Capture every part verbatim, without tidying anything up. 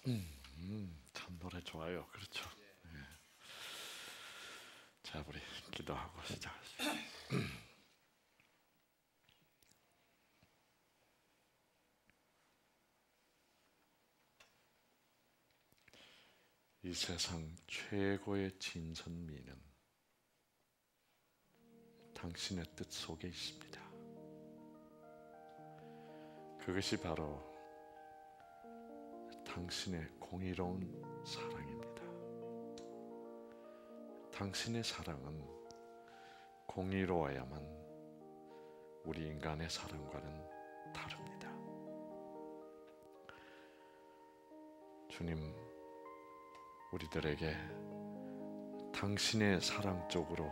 음, 음, 참 노래 좋아요. 그렇죠. 네. 자, 우리 기도하고 시작하시죠. 이 세상 최고의 진선미는 당신의 뜻 속에 있습니다. 그것이 바로 당신의 공의로운 사랑입니다. 당신의 사랑은 공의로워야만 우리 인간의 사랑과는 다릅니다. 주님, 우리들에게 당신의 사랑 쪽으로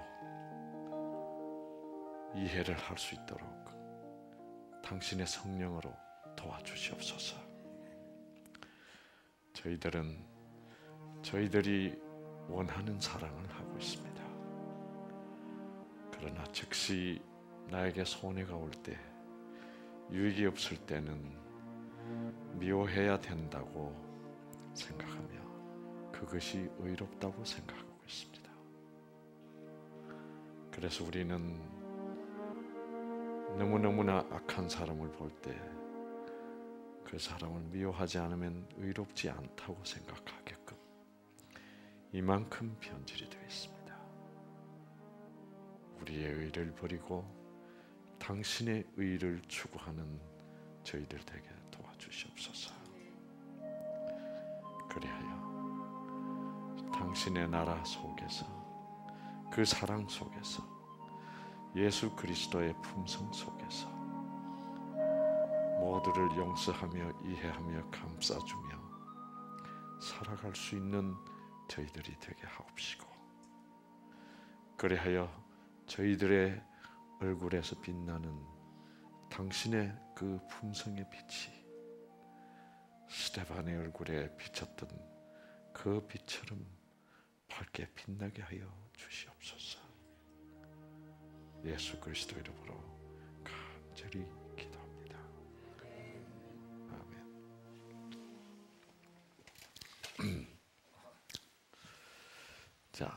이해를 할 수 있도록 당신의 성령으로 도와주시옵소서. 저희들은 저희들이 원하는 사랑을 하고 있습니다. 그러나 즉시 나에게 손해가 올 때, 유익이 없을 때는 미워해야 된다고 생각하며 그것이 의롭다고 생각하고 있습니다. 그래서 우리는 너무너무나 악한 사람을 볼 때 그 사람을 미워하지 않으면 의롭지 않다고 생각하게끔 이만큼 변질이 되어 있습니다. 우리의 의를 버리고 당신의 의를 추구하는 저희들 되게 도와주시옵소서. 그리하여 당신의 나라 속에서, 그 사랑 속에서, 예수 그리스도의 품성 속에서 모두를 용서하며 이해하며 감싸주며 살아갈 수 있는 저희들이 되게 하옵시고, 그리하여 저희들의 얼굴에서 빛나는 당신의 그 품성의 빛이 스데반의 얼굴에 비쳤던 그 빛처럼 밝게 빛나게 하여 주시옵소서. 예수 그리스도 이름으로 간절히 기도합니다. 아멘. 자,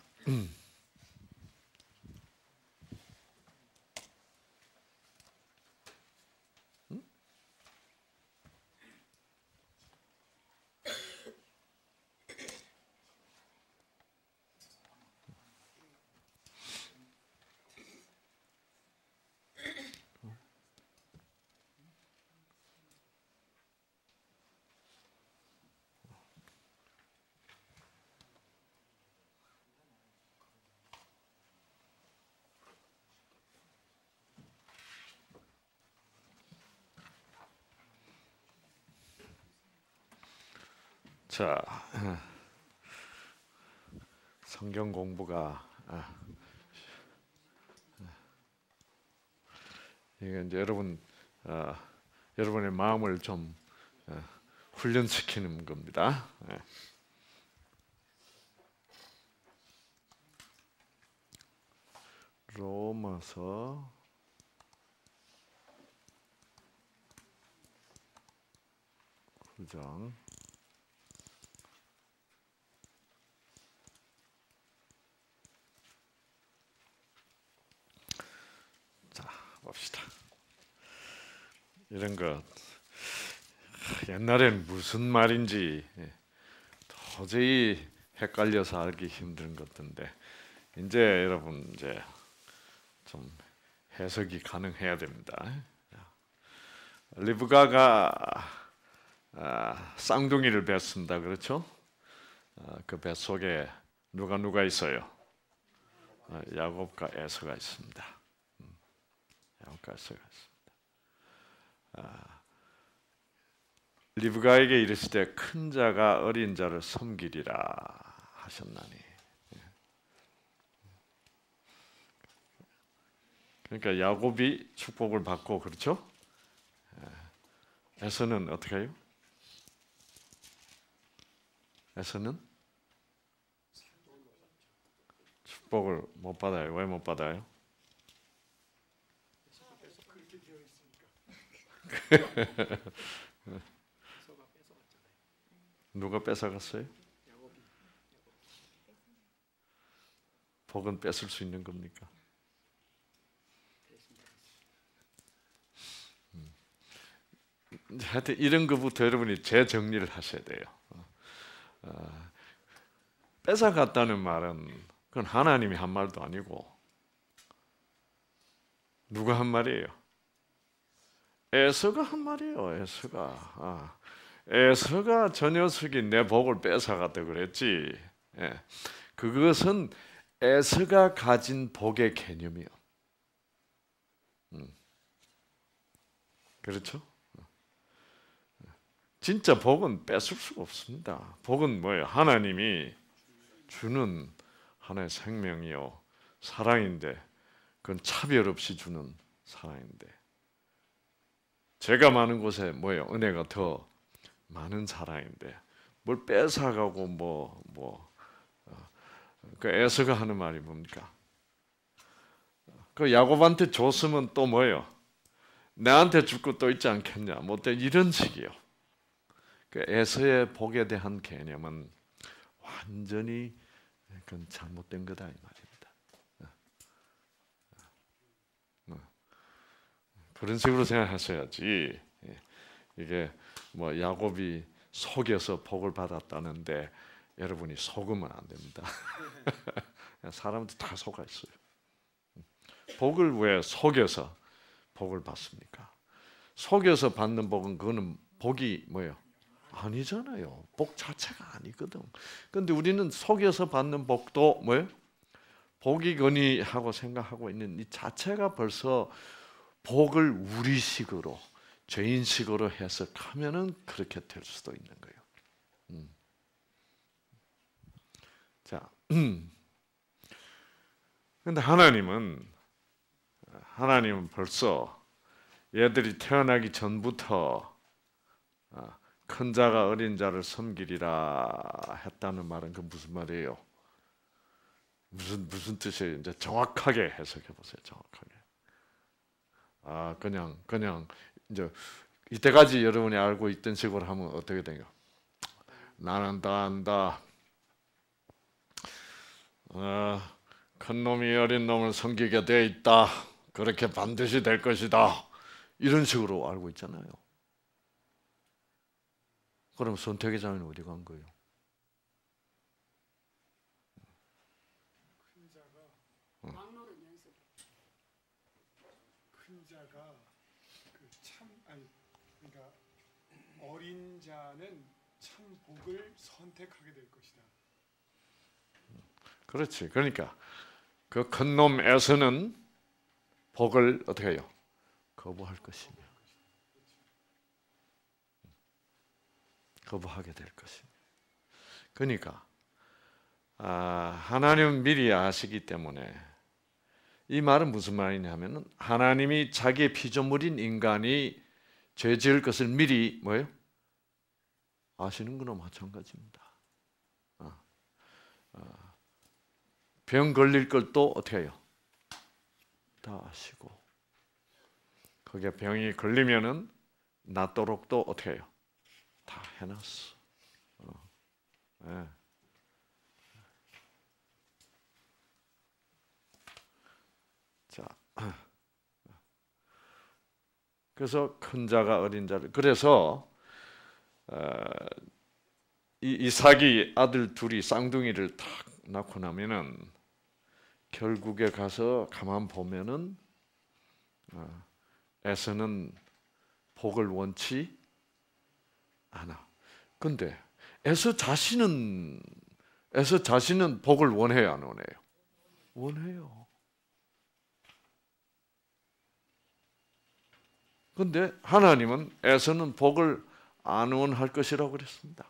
자, 성경 공부가 이게 이제 여러분 어, 여러분의 마음을 좀 어, 훈련시키는 겁니다. 예. 로마서 구 장 자, 봅시다. 이런 것 옛날엔 무슨 말인지 도저히 헷갈려서 알기 힘든 것인데 이제 여러분 이제 좀 해석이 가능해야 됩니다. 리브가가 아, 쌍둥이를 뱄습니다. 그렇죠? 아, 그 뱃속에 누가 누가 있어요? 아, 야곱과 에서가 있습니다. 음, 야곱과 에서가 있습니다. 아, 리브가에게 이르시되 큰 자가 어린 자를 섬기리라 하셨나니. 그러니까 야곱이 축복을 받고, 그렇죠? 에서는 어떻게 해요? 에서는 축복을 못 받아요. 왜 못 받아요? 누가 뺏어갔어요? 복은 뺏을 수 있는 겁니까? 음. 하여튼 이런 것부터 여러분이 재정리를 하셔야 돼요. 어, 뺏어갔다는 말은 그건 하나님이 한 말도 아니고 누가 한 말이에요? 에서가 한 말이에요. 에서가. 아, 에서가 저 녀석이 내 복을 뺏어갔다 그랬지. 예. 그것은 에서가 가진 복의 개념이요. 음. 그렇죠? 진짜 복은 뺏을 수가 없습니다. 복은 뭐예요? 하나님이 주는 하나의 생명이요, 사랑인데, 그건 차별 없이 주는 사랑인데, 죄가 많은 곳에 뭐예요? 은혜가 더 많은 사랑인데, 뭘 뺏어가고 뭐 뭐 그 에서가 하는 말이 뭡니까? 그 야곱한테 줬으면 또 뭐예요? 내한테 줄 것도 있지 않겠냐? 뭐 이런 식이요. 그 에서의 복에 대한 개념은 완전히 그건 잘못된 거다 이 말입니다. 그런 식으로 생각하셔야지. 이게 뭐 야곱이 속여서 복을 받았다는데 여러분이 속으면 안 됩니다. 사람들 다 속아 있어요. 복을 왜 속여서 복을 받습니까? 속여서 받는 복은 그거는 복이 뭐예요? 아니잖아요. 복 자체가 아니거든. 그런데 우리는 속여서 받는 복도 뭐예요? 복이거니 하고 생각하고 있는 이 자체가 벌써 복을 우리식으로, 죄인식으로 해석하면은 그렇게 될 수도 있는 거예요. 음. 자, 음. 근데 하나님은 하나님은 벌써 얘들이 태어나기 전부터 큰 자가 어린 자를 섬기리라 했다는 말은 그 무슨 말이에요? 무슨 무슨 뜻이에요? 이제 정확하게 해석해 보세요. 정확하게. 아, 그냥 그냥 이제 이때까지 여러분이 알고 있던 식으로 하면 어떻게 돼요? 나는 다 안다. 어, 큰 놈이 어린 놈을 섬기게 돼 있다. 그렇게 반드시 될 것이다. 이런 식으로 알고 있잖아요. 그럼 선택의 자는 어디 간 거예요? 큰 자가 막노는 연습. 큰 자가 그 참 아니 그러니까 어린 자는 참 복을 선택하게 될 것이다. 그렇지. 그러니까 그 큰 놈에서는 복을 어떻게 해요? 거부할 것이며 거부하게 될 것이며. 그러니까 아, 하나님은 미리 아시기 때문에 이 말은 무슨 말이냐면은 하나님이 자기의 피조물인 인간이 죄 지을 것을 미리 뭐예요? 아시는 거나 마찬가지입니다. 아, 아, 병 걸릴 걸 또 어떻게 해요? 다 아시고 거기에 병이 걸리면은 낫도록 또 어떻게 해요? 다 해놨어. 어. 네. 자, 그래서 큰 자가 어린 자를 그래서 어, 이 이삭이 아들 둘이 쌍둥이를 딱 낳고 나면은 결국에 가서 가만 보면은 어, 에서는 복을 원치 않아. 근데 에서 자신은 에서 자신은 복을 원해요, 안 원해요? 원해요. 근데 하나님은 에서는 복을 안 원할 것이라고 그랬습니다.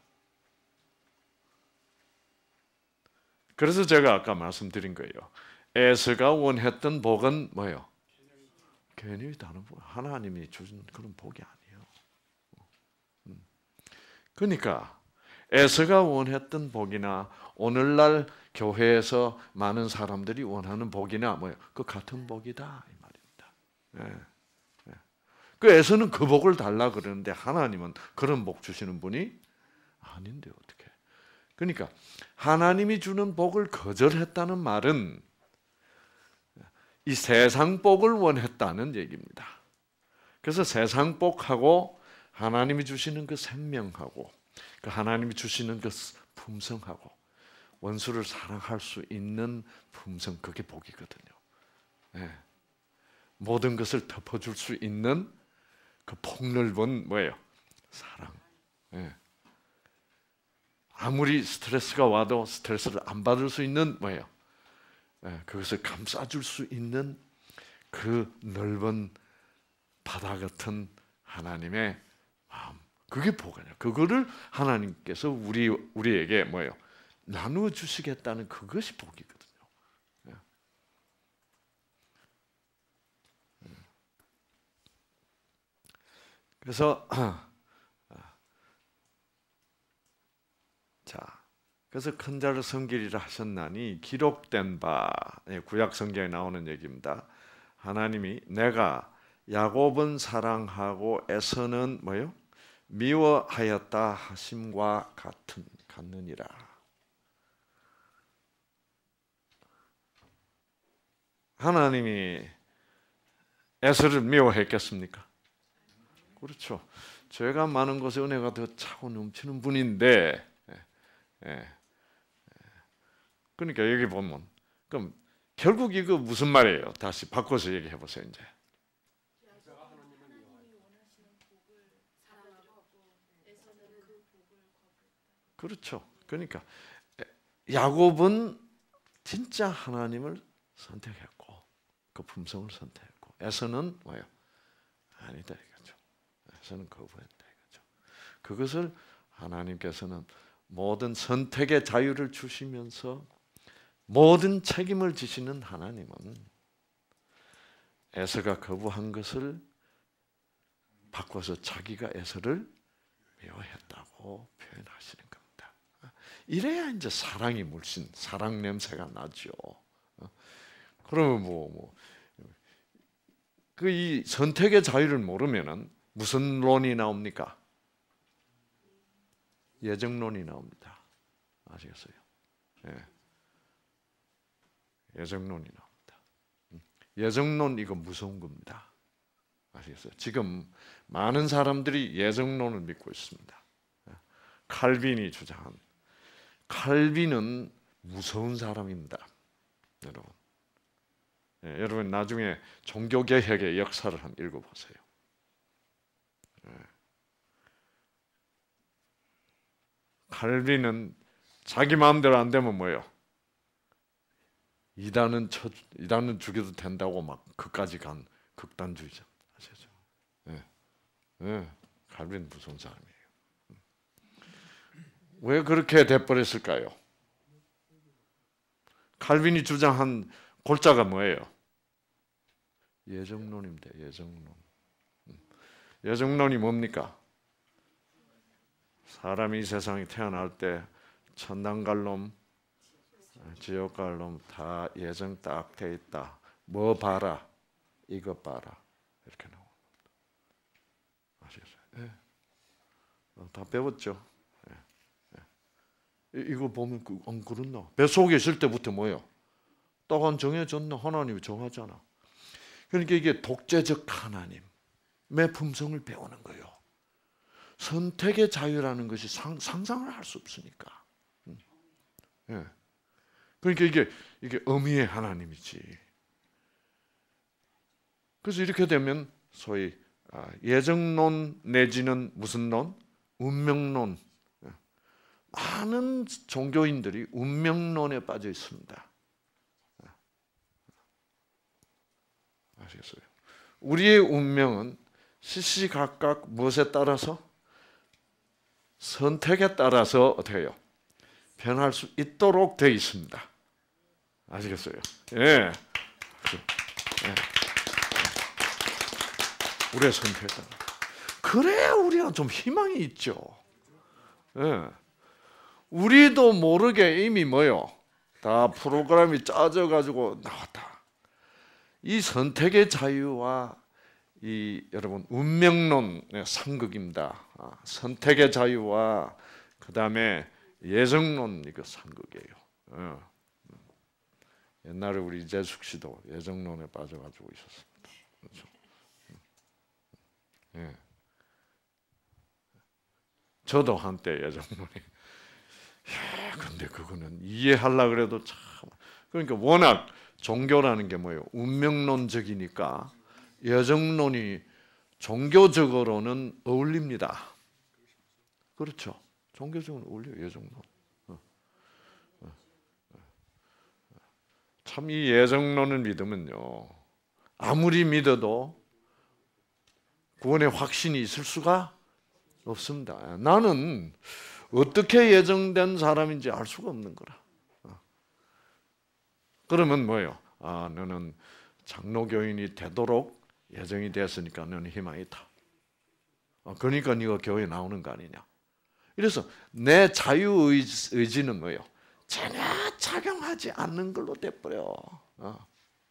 그래서 제가 아까 말씀드린 거예요. 에서가 원했던 복은 뭐예요? 개념이 다른 복. 하나님이 주신 그런 복이 아니에요. 그러니까 에서가 원했던 복이나 오늘날 교회에서 많은 사람들이 원하는 복이나 뭐예요? 그 같은 복이다 이 말입니다. 네. 네. 그 에서는 그 복을 달라 그러는데 하나님은 그런 복 주시는 분이 아닌데 어떻게? 그러니까 하나님이 주는 복을 거절했다는 말은 이 세상 복을 원했다는 얘기입니다. 그래서 세상 복하고 하나님이 주시는 그 생명하고 그 하나님이 주시는 그 품성하고 원수를 사랑할 수 있는 품성, 그게 복이거든요. 네. 모든 것을 덮어줄 수 있는 그 폭넓은 뭐예요? 사랑. 네. 아무리 스트레스가 와도 스트레스를 안 받을 수 있는 뭐예요? 네. 그것을 감싸줄 수 있는 그 넓은 바다 같은 하나님의 마음. 그게 복이에요. 그거를 하나님께서 우리 우리에게 뭐예요? 나누어 주시겠다는 그것이 복이거든요. 그래서 자, 그래서 큰 자를 섬기리라 하셨나니 기록된 바, 구약 성경에 나오는 얘기입니다. 하나님이 내가 야곱은 사랑하고 에서는 뭐요? 미워하였다 하심과 같은 같느니라. 하나님이 에서를 미워했겠습니까? 그렇죠. 죄가 많은 곳에 은혜가 더 차고 넘치는 분인데, 예, 예. 그러니까 여기 보면 그럼 결국 이거 무슨 말이에요? 다시 바꿔서 얘기해 보세요. 이제 그렇죠. 그러니까 야곱은 진짜 하나님을 선택했고 그 품성을 선택했고 에서는 뭐예요? 아니다 이거죠. 에서는 거부했다 이거죠. 그것을 하나님께서는 모든 선택의 자유를 주시면서 모든 책임을 지시는 하나님은 에서가 거부한 것을 바꿔서 자기가 에서를 미워했다고 표현하시는 겁니다. 이래야 이제 사랑이 물씬 사랑 냄새가 나죠. 그러면 뭐 뭐 그 이 선택의 자유를 모르면은 무슨 론이 나옵니까? 예정론이 나옵니다. 아시겠어요? 예. 예정론이 나옵니다. 예정론 이거 무서운 겁니다. 아시겠어요? 지금 많은 사람들이 예정론을 믿고 있습니다. 칼빈이 주장한 칼빈은 무서운 사람입니다. 여러분, 예, 여러분 나중에 종교개혁의 역사를 한번 읽어보세요. 예. 칼빈은 자기 마음대로 안 되면 뭐예요? 이단은 쳐, 이단은 죽여도 된다고 막 그까지 간 극단주의자. 아시죠? 예, 예, 칼빈 무서운 사람이에요. 왜 그렇게 돼버렸을까요? 칼빈이 주장한 골자가 뭐예요? 예정론입니다. 예정론. 예정론이 뭡니까? 사람이 이 세상에 태어날 때 천당 갈 놈, 지옥 갈 놈 다 예정 딱 돼 있다. 뭐 봐라, 이거 봐라 이렇게 나옵니다. 아시겠어요? 예. 다 배웠죠. 예. 예. 이거 보면 안 그렇나? 뱃속에 있을 때부터 뭐예요? 딱안 정해졌나? 하나님이 정하잖아. 그러니까 이게 독재적 하나님의 품성을 배우는 거예요. 선택의 자유라는 것이 상, 상상을 할 수 없으니까. 예. 그러니까 이게 이게 어미의 하나님이지. 그래서 이렇게 되면 소위 예정론 내지는 무슨 론? 운명론. 많은 종교인들이 운명론에 빠져 있습니다. 아시겠어요? 우리의 운명은 시시각각 무엇에 따라서? 선택에 따라서 어떻게 해요? 변할 수 있도록 되어 있습니다. 아시겠어요? 예. 예. 우리의 선택에 따라. 그래야 우리가 좀 희망이 있죠. 예. 우리도 모르게 이미 뭐요? 다 프로그램이 짜져가지고 나왔다. 이 선택의 자유와 이 여러분 운명론의 상극입니다. 선택의 자유와 그 다음에 예정론 이거 상극이에요. 어. 옛날에 우리 이재숙 씨도 예정론에 빠져가지고 있었습니다. 그렇죠? 예. 저도 한때 예정론이. 야, 근데 그거는 이해하려 그래도 참. 그러니까 워낙 종교라는 게 뭐예요? 운명론적이니까 예정론이 종교적으로는 어울립니다. 그렇죠? 종교적으로 어울려요, 예정론. 어. 어. 참 이 예정론을 믿으면요, 아무리 믿어도 구원의 확신이 있을 수가 없습니다. 나는 어떻게 예정된 사람인지 알 수가 없는 거라. 그러면 뭐예요? 아, 너는 장로교인이 되도록 예정이 됐으니까 너는 희망이 있다. 그러니까 네가 교회에 나오는 거 아니냐. 그래서 내 자유의지는 뭐예요? 전혀 작용하지 않는 걸로 돼버려. 어.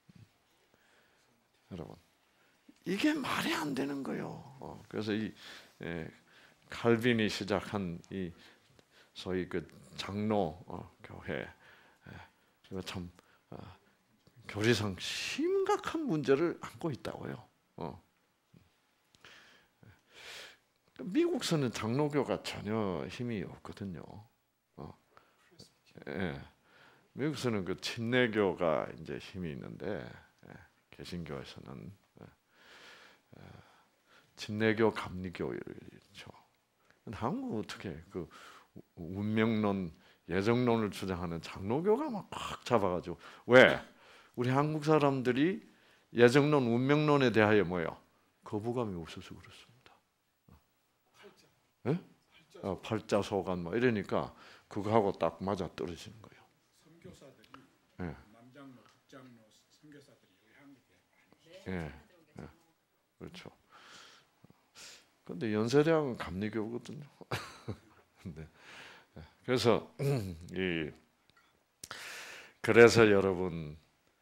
여러분, 이게 말이 안 되는 거예요. 어. 그래서 이 예, 칼빈이 시작한 이 소위 그 장로 어, 교회, 예, 이거 참 어, 교리상 심각한 문제를 안고 있다고요. 어. 미국에서는 장로교가 전혀 힘이 없거든요. 어. 예. 미국에서는 그 침례교가 이제 힘이 있는데, 예. 개신교에서는 예. 침례교, 감리교였죠. 한국은 어떻게 그 운명론, 예정론을 주장하는 장로교가 막 꽉 잡아가지고, 왜? 우리 한국 사람들이 예정론, 운명론에 대하여 뭐요? 거부감이 없어서 그렇습니다. 예? 어, 팔자소간 뭐 이러니까 그거하고 딱 맞아 떨어지는 거예요. 선교사들이 예. 남장로, 북장로 선교사들이 우리 한국에 예. 예. 그렇죠. 근데 연세대학은 감리교거든요. 네. 그래서 이 그래서 여러분,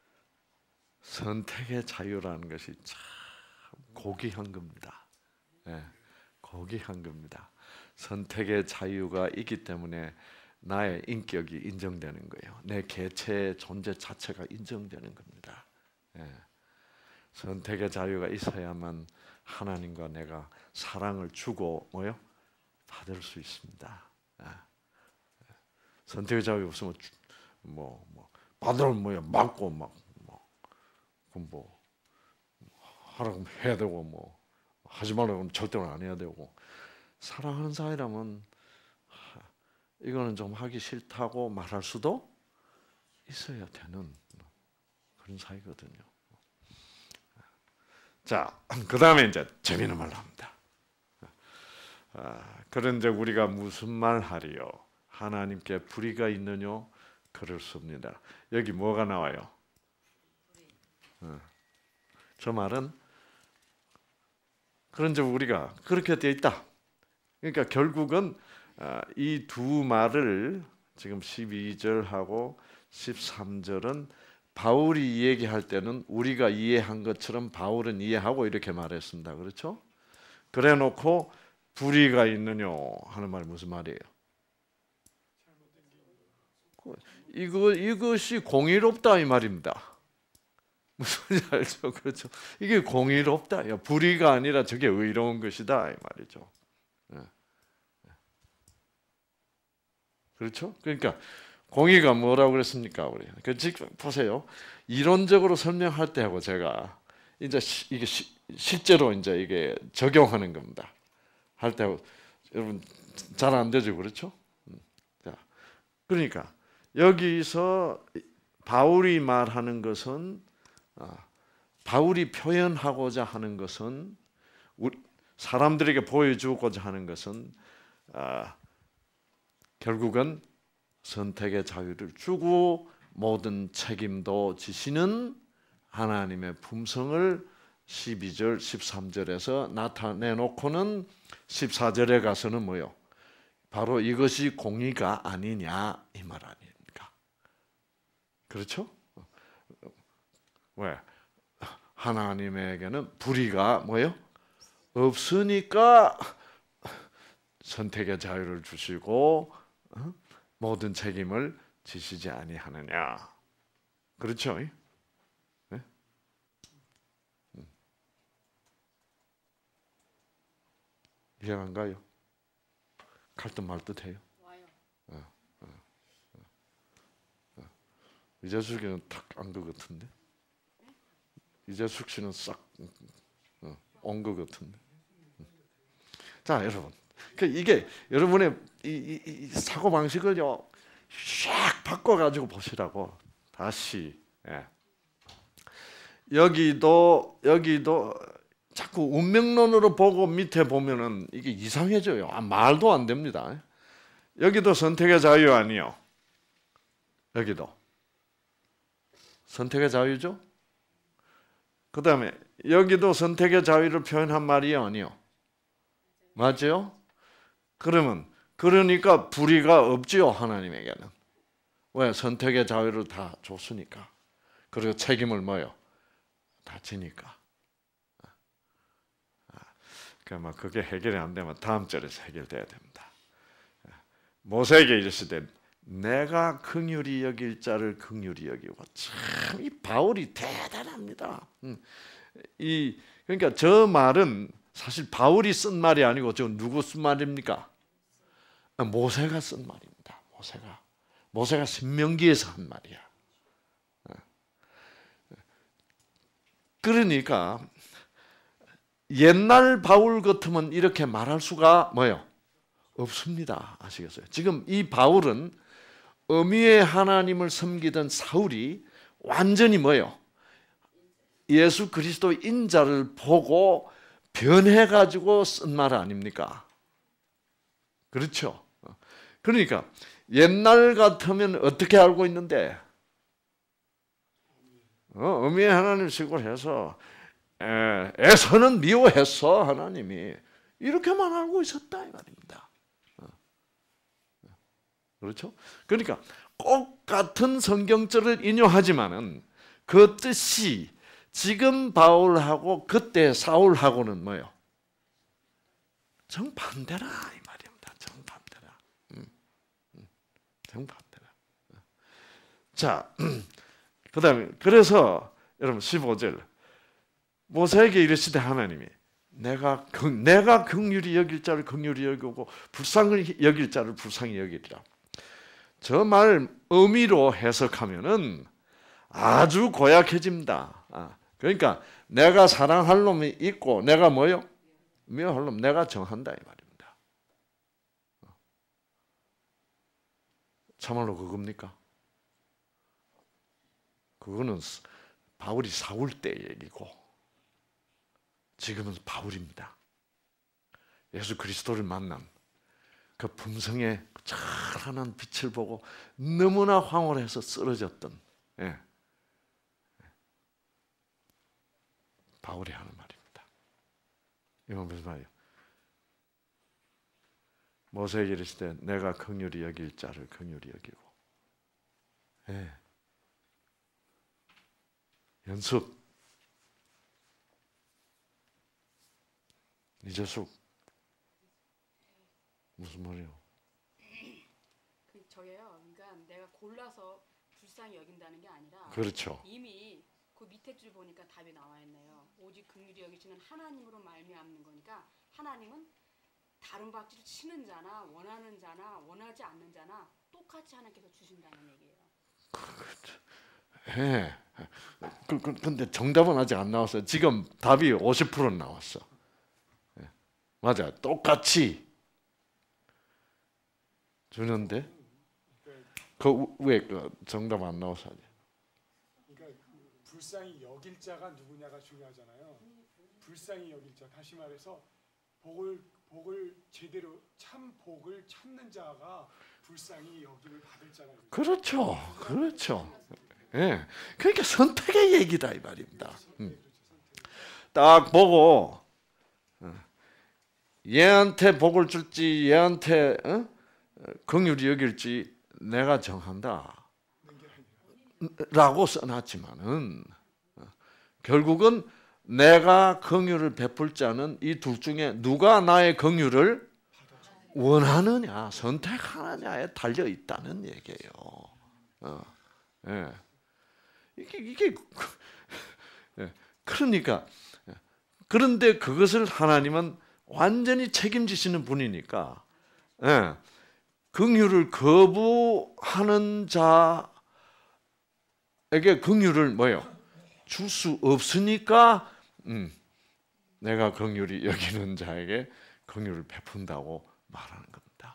선택의 자유라는 것이 참 고귀한 겁니다. 예. 고귀한 겁니다. 선택의 자유가 있기 때문에 나의 인격이 인정되는 거예요. 내 개체의 존재 자체가 인정되는 겁니다. 예. 선택의 자유가 있어야만 하나님과 내가 사랑을 주고 뭐요? 받을 수 있습니다. 예. 선택의 자유 없으면 뭐, 뭐 받으면 뭐야 맞고 막 뭐, 뭐 하라고 해야 되고 뭐 하지 말라고 하면 절대로 안 해야 되고, 사랑하는 사이라면 이거는 좀 하기 싫다고 말할 수도 있어야 되는 그런 사이거든요. 자, 그 다음에 이제 재미있는 말을 합니다. 아, 그런데 우리가 무슨 말 하리요? 하나님께 불의가 있느뇨? 그럴 수 없습니다. 여기 뭐가 나와요? 어. 저 말은 그런데 우리가 그렇게 되어 있다. 그러니까 결국은 이 두 말을 지금 십이 절하고 십삼 절은 바울이 얘기할 때는 우리가 이해한 것처럼 바울은 이해하고 이렇게 말했습니다. 그렇죠? 그래 놓고 불의가 있느냐 하는 말이 무슨 말이에요? 이거, 이것이 공의롭다 이 말입니다. 무슨 말인지 알죠? 그렇죠? 이게 공의롭다. 불의가 아니라 저게 의로운 것이다 이 말이죠. 그렇죠? 그러니까 공의가 뭐라고 그랬습니까? 우리 그 지금 보세요. 이론적으로 설명할 때하고 제가 이제 시, 이게 시, 실제로 이제 이게 적용하는 겁니다. 할 때하고 여러분 잘 안 되죠, 그렇죠? 자, 그러니까 여기서 바울이 말하는 것은 아, 바울이 표현하고자 하는 것은 사람들에게 보여주고자 하는 것은 아, 결국은 선택의 자유를 주고 모든 책임도 지시는 하나님의 품성을 십이 절, 십삼 절에서 나타내놓고는 십사 절에 가서는 뭐요? 바로 이것이 공의가 아니냐 이 말 아닙니까? 그렇죠? 왜? 하나님에게는 불의가 뭐요? 없으니까 선택의 자유를 주시고 어? 모든 책임을 지시지 아니하느냐. 그렇죠? 네? 음. 이해가 안 가요? 갈 듯 말 듯 해요? 와요. 어, 어, 어, 어. 이재숙이는 탁 안 것 같은데? 이재숙 씨는 싹 온 것 같은데. 자, 여러분, 그 이게 여러분의 이, 이, 이 사고 방식을요 샥 바꿔가지고 보시라고. 다시 예. 여기도 여기도 자꾸 운명론으로 보고 밑에 보면은 이게 이상해져요. 아, 말도 안 됩니다. 여기도 선택의 자유 아니요. 여기도 선택의 자유죠. 그 다음에 여기도 선택의 자유를 표현한 말이 아니요. 맞죠? 그러면 그러니까 불의가 없지요, 하나님에게는. 왜? 선택의 자유를 다 줬으니까. 그리고 책임을 뭐요? 다 지니까. 그러면 그게 해결이 안 되면 다음 절에서 해결돼야 됩니다. 모세에게 이르시되 내가 긍휼히 여길 자를 긍휼히 여기고. 참 이 바울이 대단합니다. 이 그러니까 저 말은 사실 바울이 쓴 말이 아니고 저 누구 쓴 말입니까? 모세가 쓴 말입니다. 모세가 모세가 신명기에서 한 말이야. 그러니까 옛날 바울 같으면 이렇게 말할 수가 뭐요? 없습니다. 아시겠어요? 지금 이 바울은 어미의 하나님을 섬기던 사울이 완전히 뭐요? 예수 그리스도 인자를 보고 변해가지고 쓴 말 아닙니까? 그렇죠? 그러니까 옛날 같으면 어떻게 알고 있는데? 어, 어미의 하나님 시골해서 에서는 미워했어 하나님이 이렇게만 알고 있었다 이 말입니다. 그렇죠? 그러니까 꼭 같은 성경절을 인용하지만은 그 뜻이 지금 바울하고 그때 사울하고는 뭐요? 정반대라 이 말입니다. 정반대라. 음, 음, 정반대라. 자, 그다음에 그래서 여러분 십오 절 모세에게 이르시되 하나님이 내가 긍, 내가 긍휼히 여길 자를 긍휼히 여기고 불쌍히 여길 자를 불쌍히 여기리라. 저 말 의미로 해석하면은 아주 고약해집니다. 아, 그러니까 내가 사랑할 놈이 있고 내가 뭐요? 미워할 놈 내가 정한다 이 말입니다. 참말로 그겁니까? 그거는 바울이 사울 때 얘기고 지금은 바울입니다. 예수 그리스도를 만난 그 품성의 찬란한 빛을 보고 너무나 황홀해서 쓰러졌던 예. 바울이 하는 말입니다. 이건 무슨 말이에요? 모세에게 이르시되 내가 긍휼히 여길 자를 긍휼히 여기고 예. 연습 이재숙 무슨 말이에요? 그 저게요. 그러니까 내가 골라서 불쌍히 여긴다는 게 아니라 그렇죠. 이미 그 밑에 줄 보니까 답이 나와 있네요. 오직 긍휼히 여기시는 하나님으로 말미암는 거니까 하나님은 다른 박질을 치는 자나 원하는 자나 원하지 않는 자나 똑같이 하나님께서 주신다는 얘기예요. 예. 그, 그, 근데 정답은 아직 안 나왔어요. 지금 답이 오십 퍼센트 나왔어. 예. 맞아. 똑같이 주는데 그 왜 그 정답 안 나와서 하냐? 그러니까 불쌍히 여길 자가 누구냐가 중요하잖아요. 불쌍히 여길 자, 다시 말해서 복을 복을 제대로 참 복을 찾는 자가 불쌍히 여김을 받을 자가. 그렇죠, 그렇죠. 예, 그러니까 선택의 얘기다 이 말입니다. 음. 딱 보고 얘한테 복을 줄지 얘한테 어? 긍휼히 여길지 내가 정한다 라고 써놨지만은 결국은 내가 긍휼을 베풀 자는 이 둘 중에 누가 나의 긍휼을 원하느냐, 선택하느냐에 달려 있다는 얘기예요. 어, 예. 이게 이게 예. 그러니까 그런데 그것을 하나님은 완전히 책임지시는 분이니까 예. 긍휼을 거부하는 자에게 긍휼을 뭐요? 줄 수 없으니까 음, 내가 긍휼히 여기는 자에게 긍휼을 베푼다고 말하는 겁니다.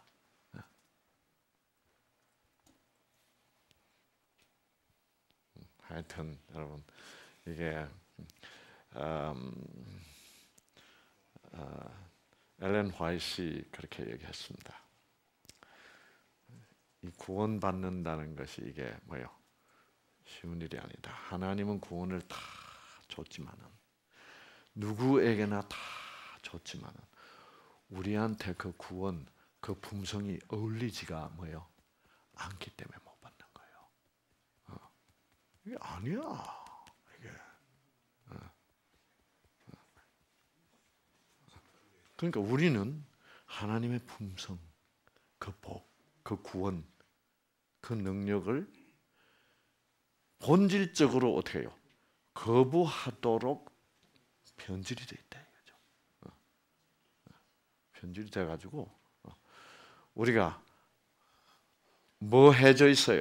하여튼 여러분 이게 음, 어, 엘렌 화이트이 그렇게 얘기했습니다. 이 구원받는다는 것이 이게 뭐요? 쉬운 일이 아니다. 하나님은 구원을 다 줬지만은 누구에게나 다 줬지만은 우리한테 그 구원, 그 품성이 어울리지가 뭐요? 않기 때문에 못 받는 거예요. 어. 이게 아니야. 이게. 어. 그러니까 우리는 하나님의 품성, 그 복, 그 구원, 그 능력을 본질적으로 어떻게 해요? 거부하도록 변질이 돼 있다 이거죠. 어. 변질이 돼 가지고 어. 우리가 뭐 해져 있어요?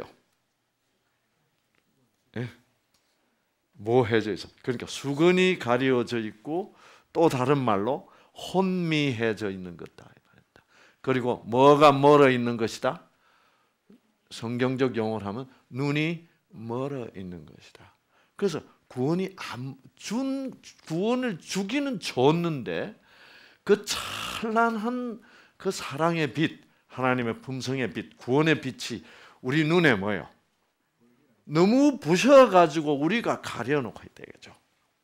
예? 뭐 해져 있어? 그러니까 수건이 가려져 있고 또 다른 말로 혼미해져 있는 것다. 그리고 뭐가 멀어 있는 것이다? 성경적 용어를 하면 눈이 멀어 있는 것이다. 그래서 구원이 안, 준 구원을 주기는 줬는데 그 찬란한 그 사랑의 빛, 하나님의 품성의 빛, 구원의 빛이 우리 눈에 뭐예요? 너무 부셔가지고 우리가 가려놓고 있다 이거죠.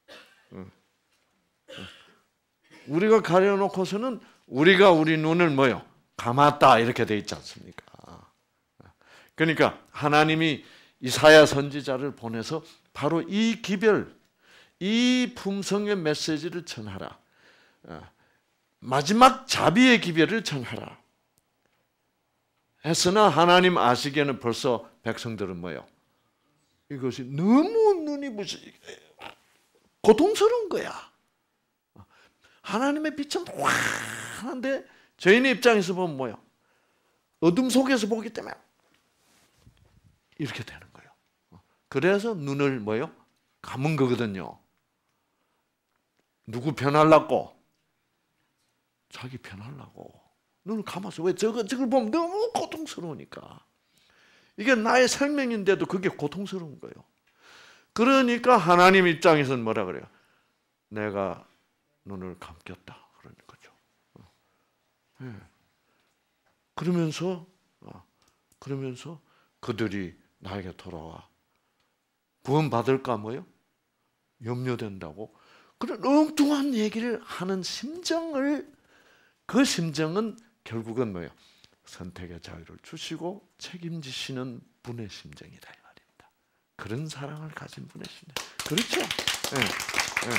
우리가 가려놓고서는 우리가 우리 눈을 뭐요? 감았다 이렇게 돼 있지 않습니까? 그러니까 하나님이 이사야 선지자를 보내서 바로 이 기별, 이 품성의 메시지를 전하라. 마지막 자비의 기별을 전하라. 했으나 하나님 아시기에는 벌써 백성들은 뭐요? 이것이 너무 눈이 부시 고통스러운 거야. 하나님의 빛은 환한데 저희의 입장에서 보면 뭐요? 어둠 속에서 보기 때문에 이렇게 되는 거예요. 그래서 눈을 뭐요? 감은 거거든요. 누구 편하려고? 자기 편하려고. 눈을 감았어. 왜? 저거, 저걸 보면 너무 고통스러우니까. 이게 나의 생명인데도 그게 고통스러운 거예요. 그러니까 하나님 입장에서는 뭐라 그래요? 내가 눈을 감겼다. 그러는 거죠. 네. 그러면서, 그러면서 그들이 나에게 돌아와 구원받을까 뭐요? 염려된다고 그런 엉뚱한 얘기를 하는 심정을 그 심정은 결국은 뭐요? 선택의 자유를 주시고 책임지시는 분의 심정이다 이 말입니다. 그런 사랑을 가진 분의 심정. 그렇죠? 네. 네.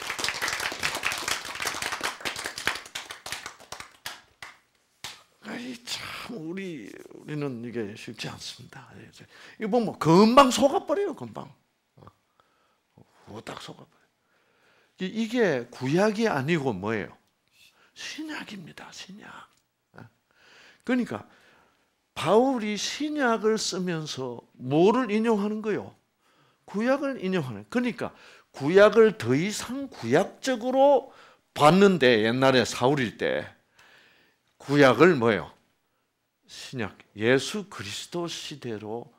참 우리 우리는 이게 쉽지 않습니다. 이거 보면 금방 속아버려요, 금방. 후딱 속아버려. 이게 구약이 아니고 뭐예요? 신약입니다, 신약. 그러니까 바울이 신약을 쓰면서 뭐를 인용하는 거요? 구약을 인용하는. 그러니까 구약을 더 이상 구약적으로 봤는데 옛날에 사울일 때. 구약을 뭐예요? 신약, 예수 그리스도 시대로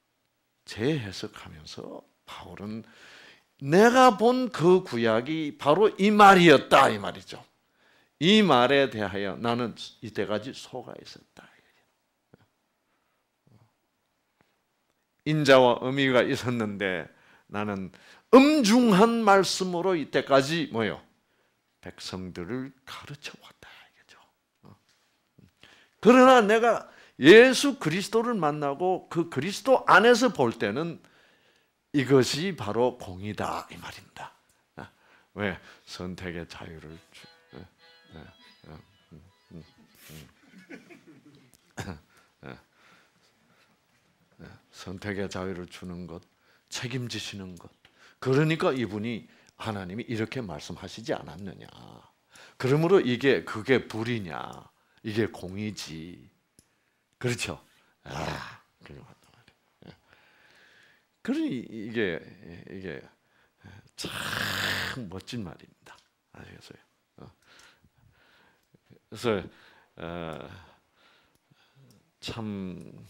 재해석하면서 바울은 내가 본 그 구약이 바로 이 말이었다 이 말이죠. 이 말에 대하여 나는 이때까지 속아 있었다. 인자와 의미가 있었는데 나는 엄중한 말씀으로 이때까지 뭐요? 백성들을 가르쳐 왔다. 그러나 내가 예수 그리스도를 만나고 그 그리스도 안에서 볼 때는 이것이 바로 공이다 이 말입니다. 왜? 선택의 자유를 주. 예. 예. 선택의 자유를 주는 것, 책임지시는 것. 그러니까 이분이 하나님이 이렇게 말씀하시지 않았느냐. 그러므로 이게 그게 불이냐, 이게 공이지. 그렇죠? 아, 그런 것 말이에요. 그러니 이게 이게 참 멋진 말입니다. 아시겠어요? 그래서 어, 참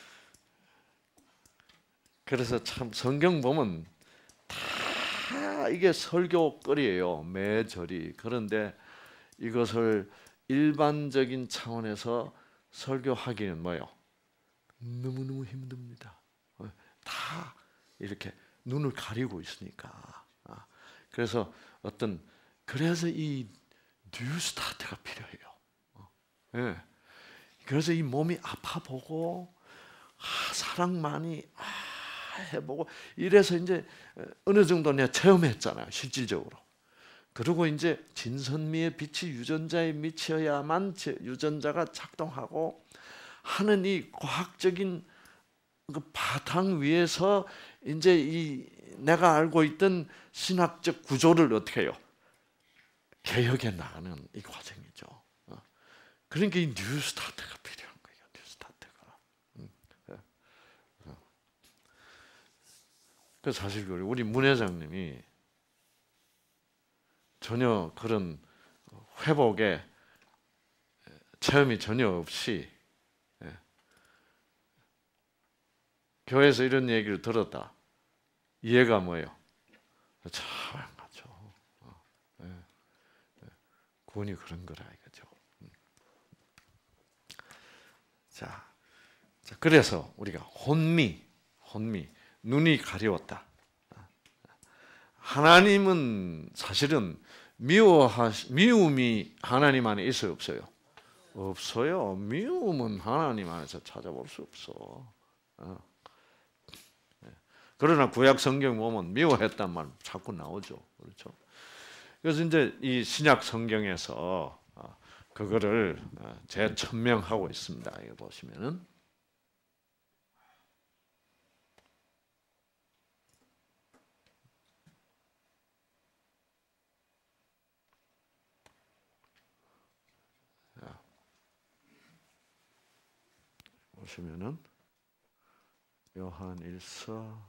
그래서 참 성경 보면 다 이게 설교거리예요. 매 절이. 그런데 이것을 일반적인 차원에서 설교하기는 뭐요? 너무너무 힘듭니다. 다 이렇게 눈을 가리고 있으니까. 그래서 어떤 그래서 이 뉴스타트가 필요해요. 예. 그래서 이 몸이 아파 보고 아, 사랑 많이 아, 해보고 이래서 이제 어느 정도 내가 체험했잖아요. 실질적으로. 그리고 이제 진선미의 빛이 유전자에 미쳐야만 유전자가 작동하고 하는 이 과학적인 그 바탕 위에서 이제 이 내가 알고 있던 신학적 구조를 어떻게 해요? 개혁해 나가는 이 과정이죠. 그러니까 이 뉴스타트가 필요한 거예요. 뉴스타트가. 그 사실 우리 문 회장님이 전혀 그런 회복의 체험이 전혀 없이 교회에서 이런 얘기를 들었다. 이해가 뭐예요? 참 안 가죠. 구원이 그런 거라 이거죠. 자, 자, 그래서 우리가 혼미, 혼미, 눈이 가려웠다. 하나님은 사실은 미워하 미움이 하나님 안에 있어요, 없어요? 없어요. 미움은 하나님 안에서 찾아볼 수 없어. 어. 그러나 구약 성경 보면 미워했단 말 자꾸 나오죠, 그렇죠? 그래서 이제 이 신약 성경에서 그거를 재천명하고 있습니다. 이거 보시면은 보시면은 요한 일서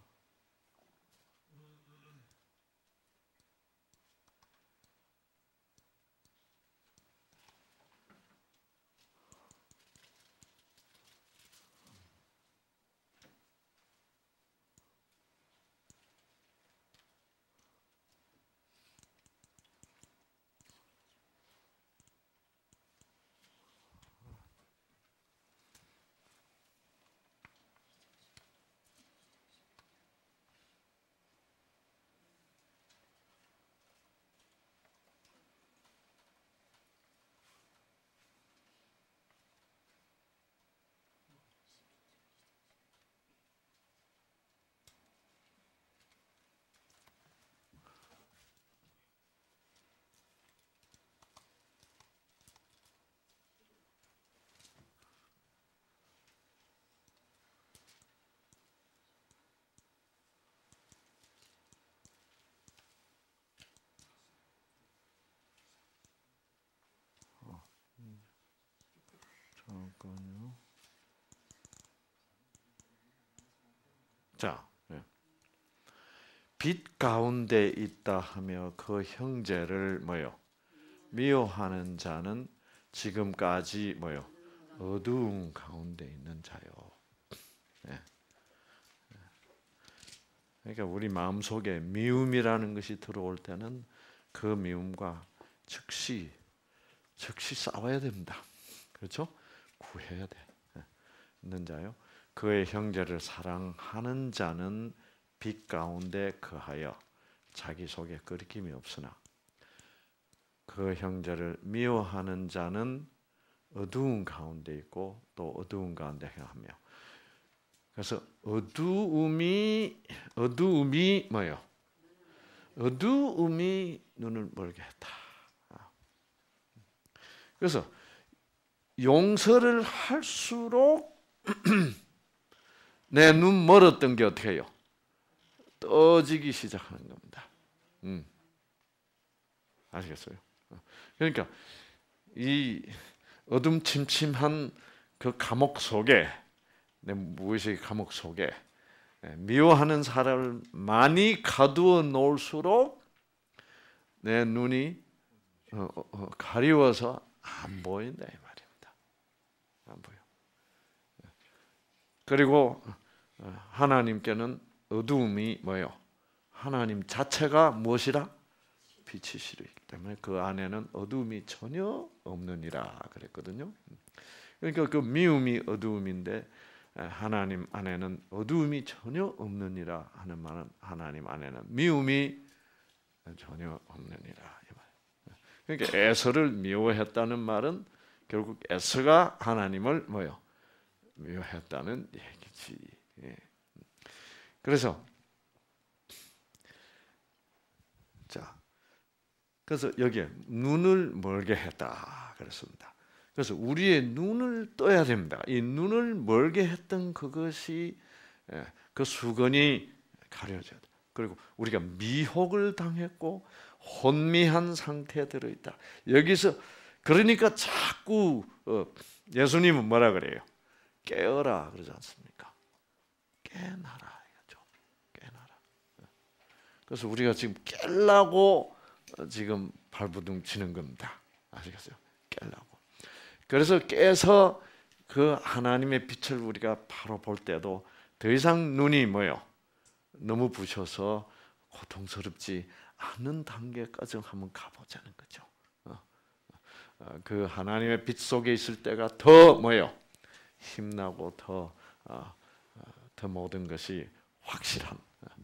잠깐요. 자, 빛 가운데 있다 하며 그 형제를 뭐요? 미워하는 자는 지금까지 뭐요? 어두운 가운데 있는 자요. 네. 그러니까 우리 마음 속에 미움이라는 것이 들어올 때는 그 미움과 즉시 즉시 싸워야 됩니다. 그렇죠? 구해야 돼. 있는 자요. 그의 형제를 사랑하는 자는 빛 가운데 거하여 자기 속에 끓김이 없으나 그 형제를 미워하는 자는 어두운 가운데 있고 또 어두운 가운데 행하며. 그래서 어두움이 어두움이 뭐요? 어두움이 눈을 멀게 했다. 그래서 용서를 할수록 내 눈 멀었던 게 어떻게 해요? 떠지기 시작하는 겁니다. 음. 아시겠어요? 그러니까 이 어둠침침한 그 감옥 속에, 내 무의식 감옥 속에 미워하는 사람을 많이 가두어 놓을수록 내 눈이 어, 어, 가리워서 안 보인다 이 말입니다. 안 보여. 그리고 하나님께는 어두움이 뭐예요? 하나님 자체가 무엇이라? 빛이시기 때문에 그 안에는 어두움이 전혀 없느니라 그랬거든요. 그러니까 그 미움이 어두움인데 하나님 안에는 어두움이 전혀 없느니라 하는 말은 하나님 안에는 미움이 전혀 없느니라 이 말. 그러니까 에서를 미워했다는 말은 결국 에서가 하나님을 뭐요? 미워했다는 얘기지. 예. 그래서 자, 그래서 여기에 눈을 멀게 했다 그랬습니다. 그래서 우리의 눈을 떠야 됩니다. 이 눈을 멀게 했던 그것이 그 수건이 가려져야 돼. 그리고 우리가 미혹을 당했고 혼미한 상태에 들어있다. 여기서 그러니까 자꾸 예수님은 뭐라 그래요? 깨어라 그러지 않습니까? 깨어나라 이거죠. 깨어나라. 그래서 우리가 지금 깨려고 지금 발버둥 치는 겁니다. 아시겠어요? 깨려고. 그래서 깨서 그 하나님의 빛을 우리가 바로 볼 때도 더 이상 눈이 뭐요? 너무 부셔서 고통스럽지 않은 단계까지 한번 가보자는 거죠. 그 하나님의 빛 속에 있을 때가 더 뭐요? 힘나고 더, 더 모든 것이 확실한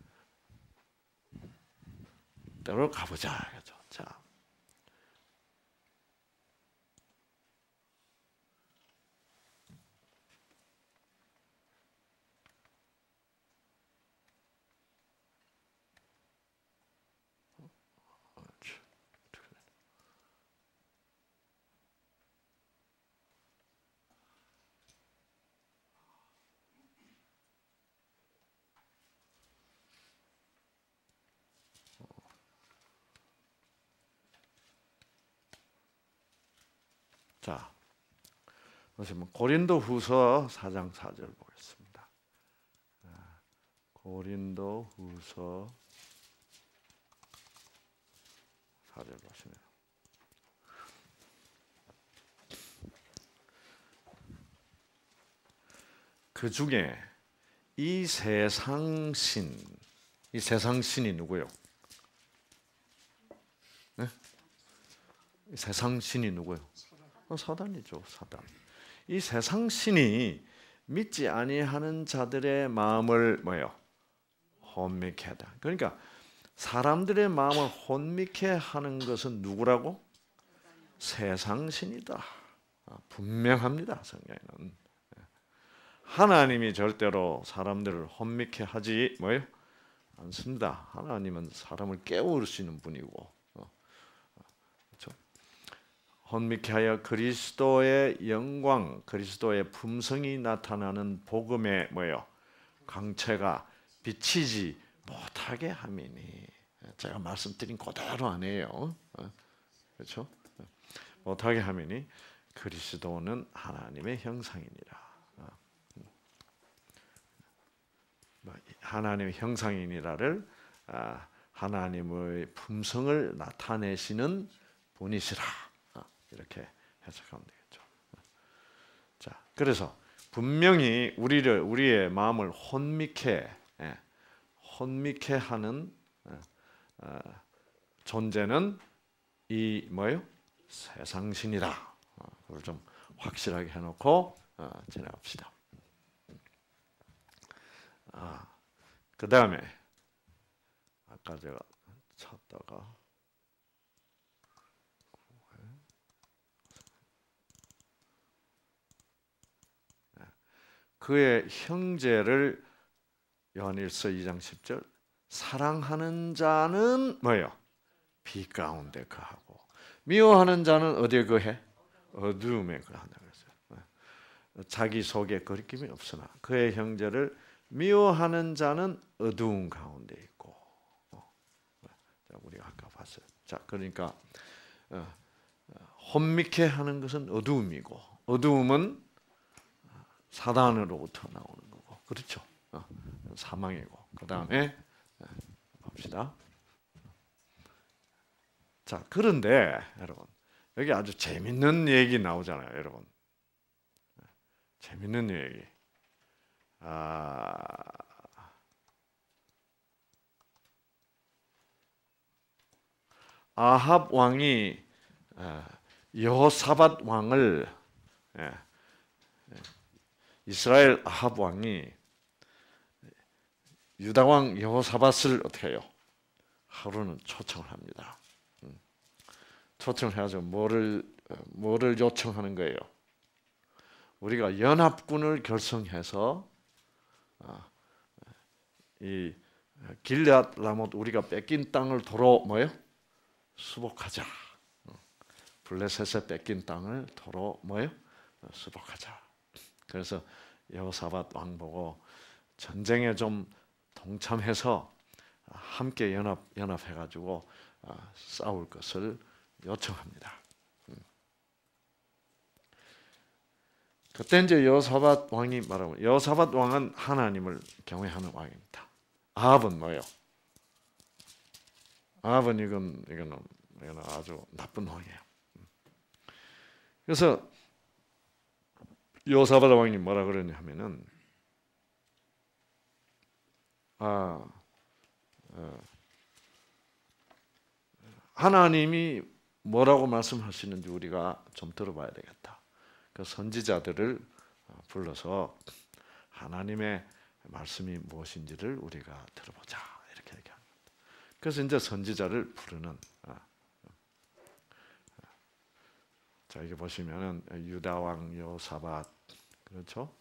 때로 가보자. 자. 자, 그래서 고린도후서 사 장 사 절 보겠습니다. 고린도후서 사 절 보시면 그 중에 이 세상 신, 이 세상 신이 누구요? 네? 이 세상 신이 누구요? 사단이죠, 사단. 이 세상 신이 믿지 아니하는 자들의 마음을 뭐요? 혼미케 하다. 그러니까 사람들의 마음을 혼미케 하는 것은 누구라고? 세상 신이다. 분명합니다, 성경에는. 하나님이 절대로 사람들을 혼미케 하지 뭐요? 않습니다. 하나님은 사람을 깨우시는 분이고. 혼미케 하여 그리스도의 영광, 그리스도의 품성이 나타나는 복음의 뭐요? 강체가 비치지 못하게 함이니. 제가 말씀드린 그대로 아니에요. 그렇죠? 못하게 함이니 그리스도는 하나님의 형상이니라. 하나님의 형상이니라를 하나님의 품성을 나타내시는 분이시라. 이렇게 해석하면 되겠죠. 자, 그래서 분명히 우리를 우리의 마음을 혼미케 예, 혼미케 하는 어, 존재는 이 뭐요? 세상신이라. 어, 그걸 좀 확실하게 해놓고 어, 지나갑시다. 아, 그 다음에 아까 제가 찾다가 그의 형제를 요한일서 이 장 십 절 사랑하는 자는 뭐예요? 빛 가운데 거하고 미워하는 자는 어디에 거해? 어두움에 거한다 그랬어요. 자기 속에 거리낌이 없으나 그의 형제를 미워하는 자는 어두운 가운데 있고. 자, 우리가 아까 봤어요. 자, 그러니까 혼미케 하는 것은 어두움이고, 어두움은 사단으로부터 나오는 거고, 그렇죠? 사망이고. 그 다음에 봅시다. 자, 그런데 여러분, 여기 아주 재밌는 얘기 나오잖아요, 여러분. 재밌는 얘기. 아, 아합 왕이 여호사밧 왕을, 이스라엘 아합 왕이 유다 왕 여호사밧을 어떻게 해요? 하루는 초청을 합니다. 초청을 해가지고 뭐를 뭐를 요청하는 거예요? 우리가 연합군을 결성해서 이 길앗 라못 우리가 뺏긴 땅을 도로 뭐요? 수복하자. 블레셋에 뺏긴 땅을 도로 뭐요? 수복하자. 그래서 여호사밧 왕 보고 전쟁에 좀 동참해서 함께 연합 연합해가지고 싸울 것을 요청합니다. 그때 이제 여호사밧 왕이 말하고, 여호사밧 왕은 하나님을 경외하는 왕입니다. 아합은 뭐예요? 아합은 이건 이거는 이거는 아주 나쁜 왕이에요. 그래서 여호사밧 왕이 뭐라 그러냐면은 아 어, 하나님이 뭐라고 말씀하시는지 우리가 좀 들어봐야 되겠다. 그 선지자들을 불러서 하나님의 말씀이 무엇인지를 우리가 들어보자, 이렇게 얘기합니다. 그래서 이제 선지자를 부르는, 자, 이게 보시면은 유다 왕 여호사밧, 그렇죠?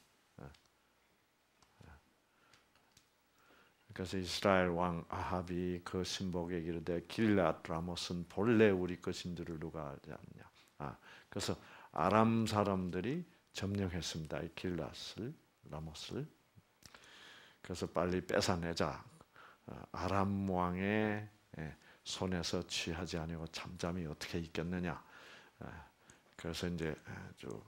그래서 이스라엘 왕 아합이 그 신복에 이르되 길앗 라못은 본래 우리 것인 줄을 누가 알지 않느냐. 아, 그래서 아람 사람들이 점령했습니다. 이 길앗을, 라못을. 그래서 빨리 뺏어내자. 아람 왕의 손에서 취하지 아니하고 잠잠히 어떻게 있겠느냐. 그래서 이제 쭉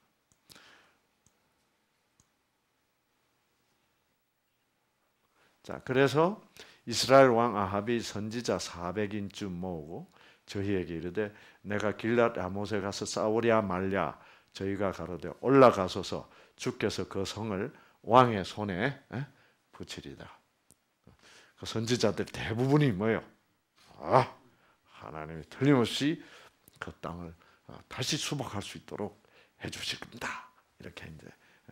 자, 그래서 이스라엘 왕 아합이 선지자 사백인쯤 모으고 저희에게 이르되 내가 길앗 라못에 가서 싸우랴 말랴. 저희가 가로되 올라가소서. 주께서 그 성을 왕의 손에 붙이리다. 그 선지자들 대부분이 뭐예요? 아, 하나님이 틀림없이 그 땅을 다시 수복할 수 있도록 해주실 겁니다. 이렇게 이제.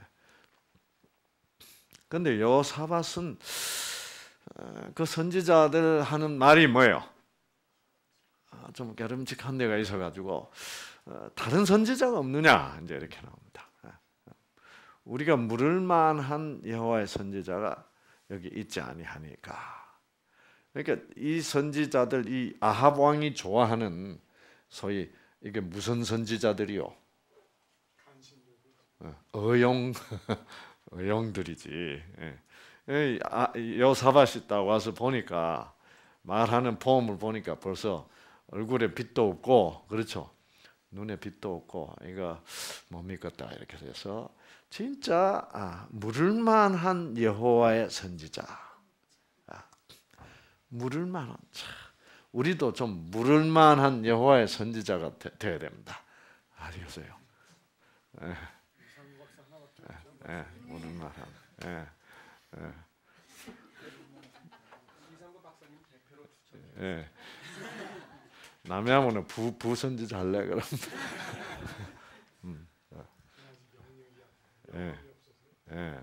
그런데 여호사밧은 그 선지자들 하는 말이 뭐예요? 좀 깨름직한 데가 있어가지고 다른 선지자가 없느냐, 이제 이렇게 나옵니다. 우리가 물을 만한 여호와의 선지자가 여기 있지 아니하니까. 그러니까 이 선지자들, 이 아합 왕이 좋아하는 소위 이게 무슨 선지자들이요? 어용 어용들이지. 여호사밧이 딱 와서 보니까 말하는 폼을 보니까 벌써 얼굴에 빛도 없고, 그렇죠? 눈에 빛도 없고, 이거 못 믿겠다 이렇게 해서 진짜 아, 물을만한 여호와의 선지자. 아, 물을만한. 참, 우리도 좀 물을만한 여호와의 선지자가 되, 돼야 됩니다. 아시겠어요? 예. 예, 물을만한. 예. 예. 예. 남해하면은 부 부선지자 할래 그럼. 음. 예. 예.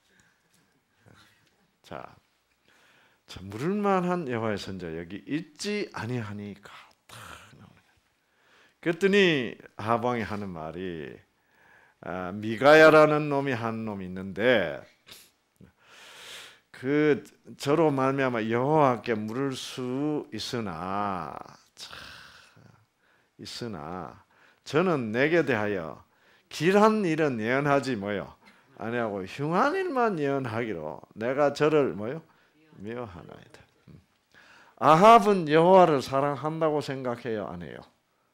자, 자 물을만한 여호와의 선지자 여기 있지 아니하니까 딱 나오는. 그랬더니 아합 왕이 하는 말이 아, 미가야라는 놈이 한 놈이 있는데 그 저로 말미암아 여호와께 물을 수 있으나 참, 있으나 저는 내게 대하여 길한 일은 예언하지 뭐요 아니하고 흉한 일만 예언하기로 내가 저를 뭐요 미워하나이다. 아합은 여호와를 사랑한다고 생각해요, 안 해요?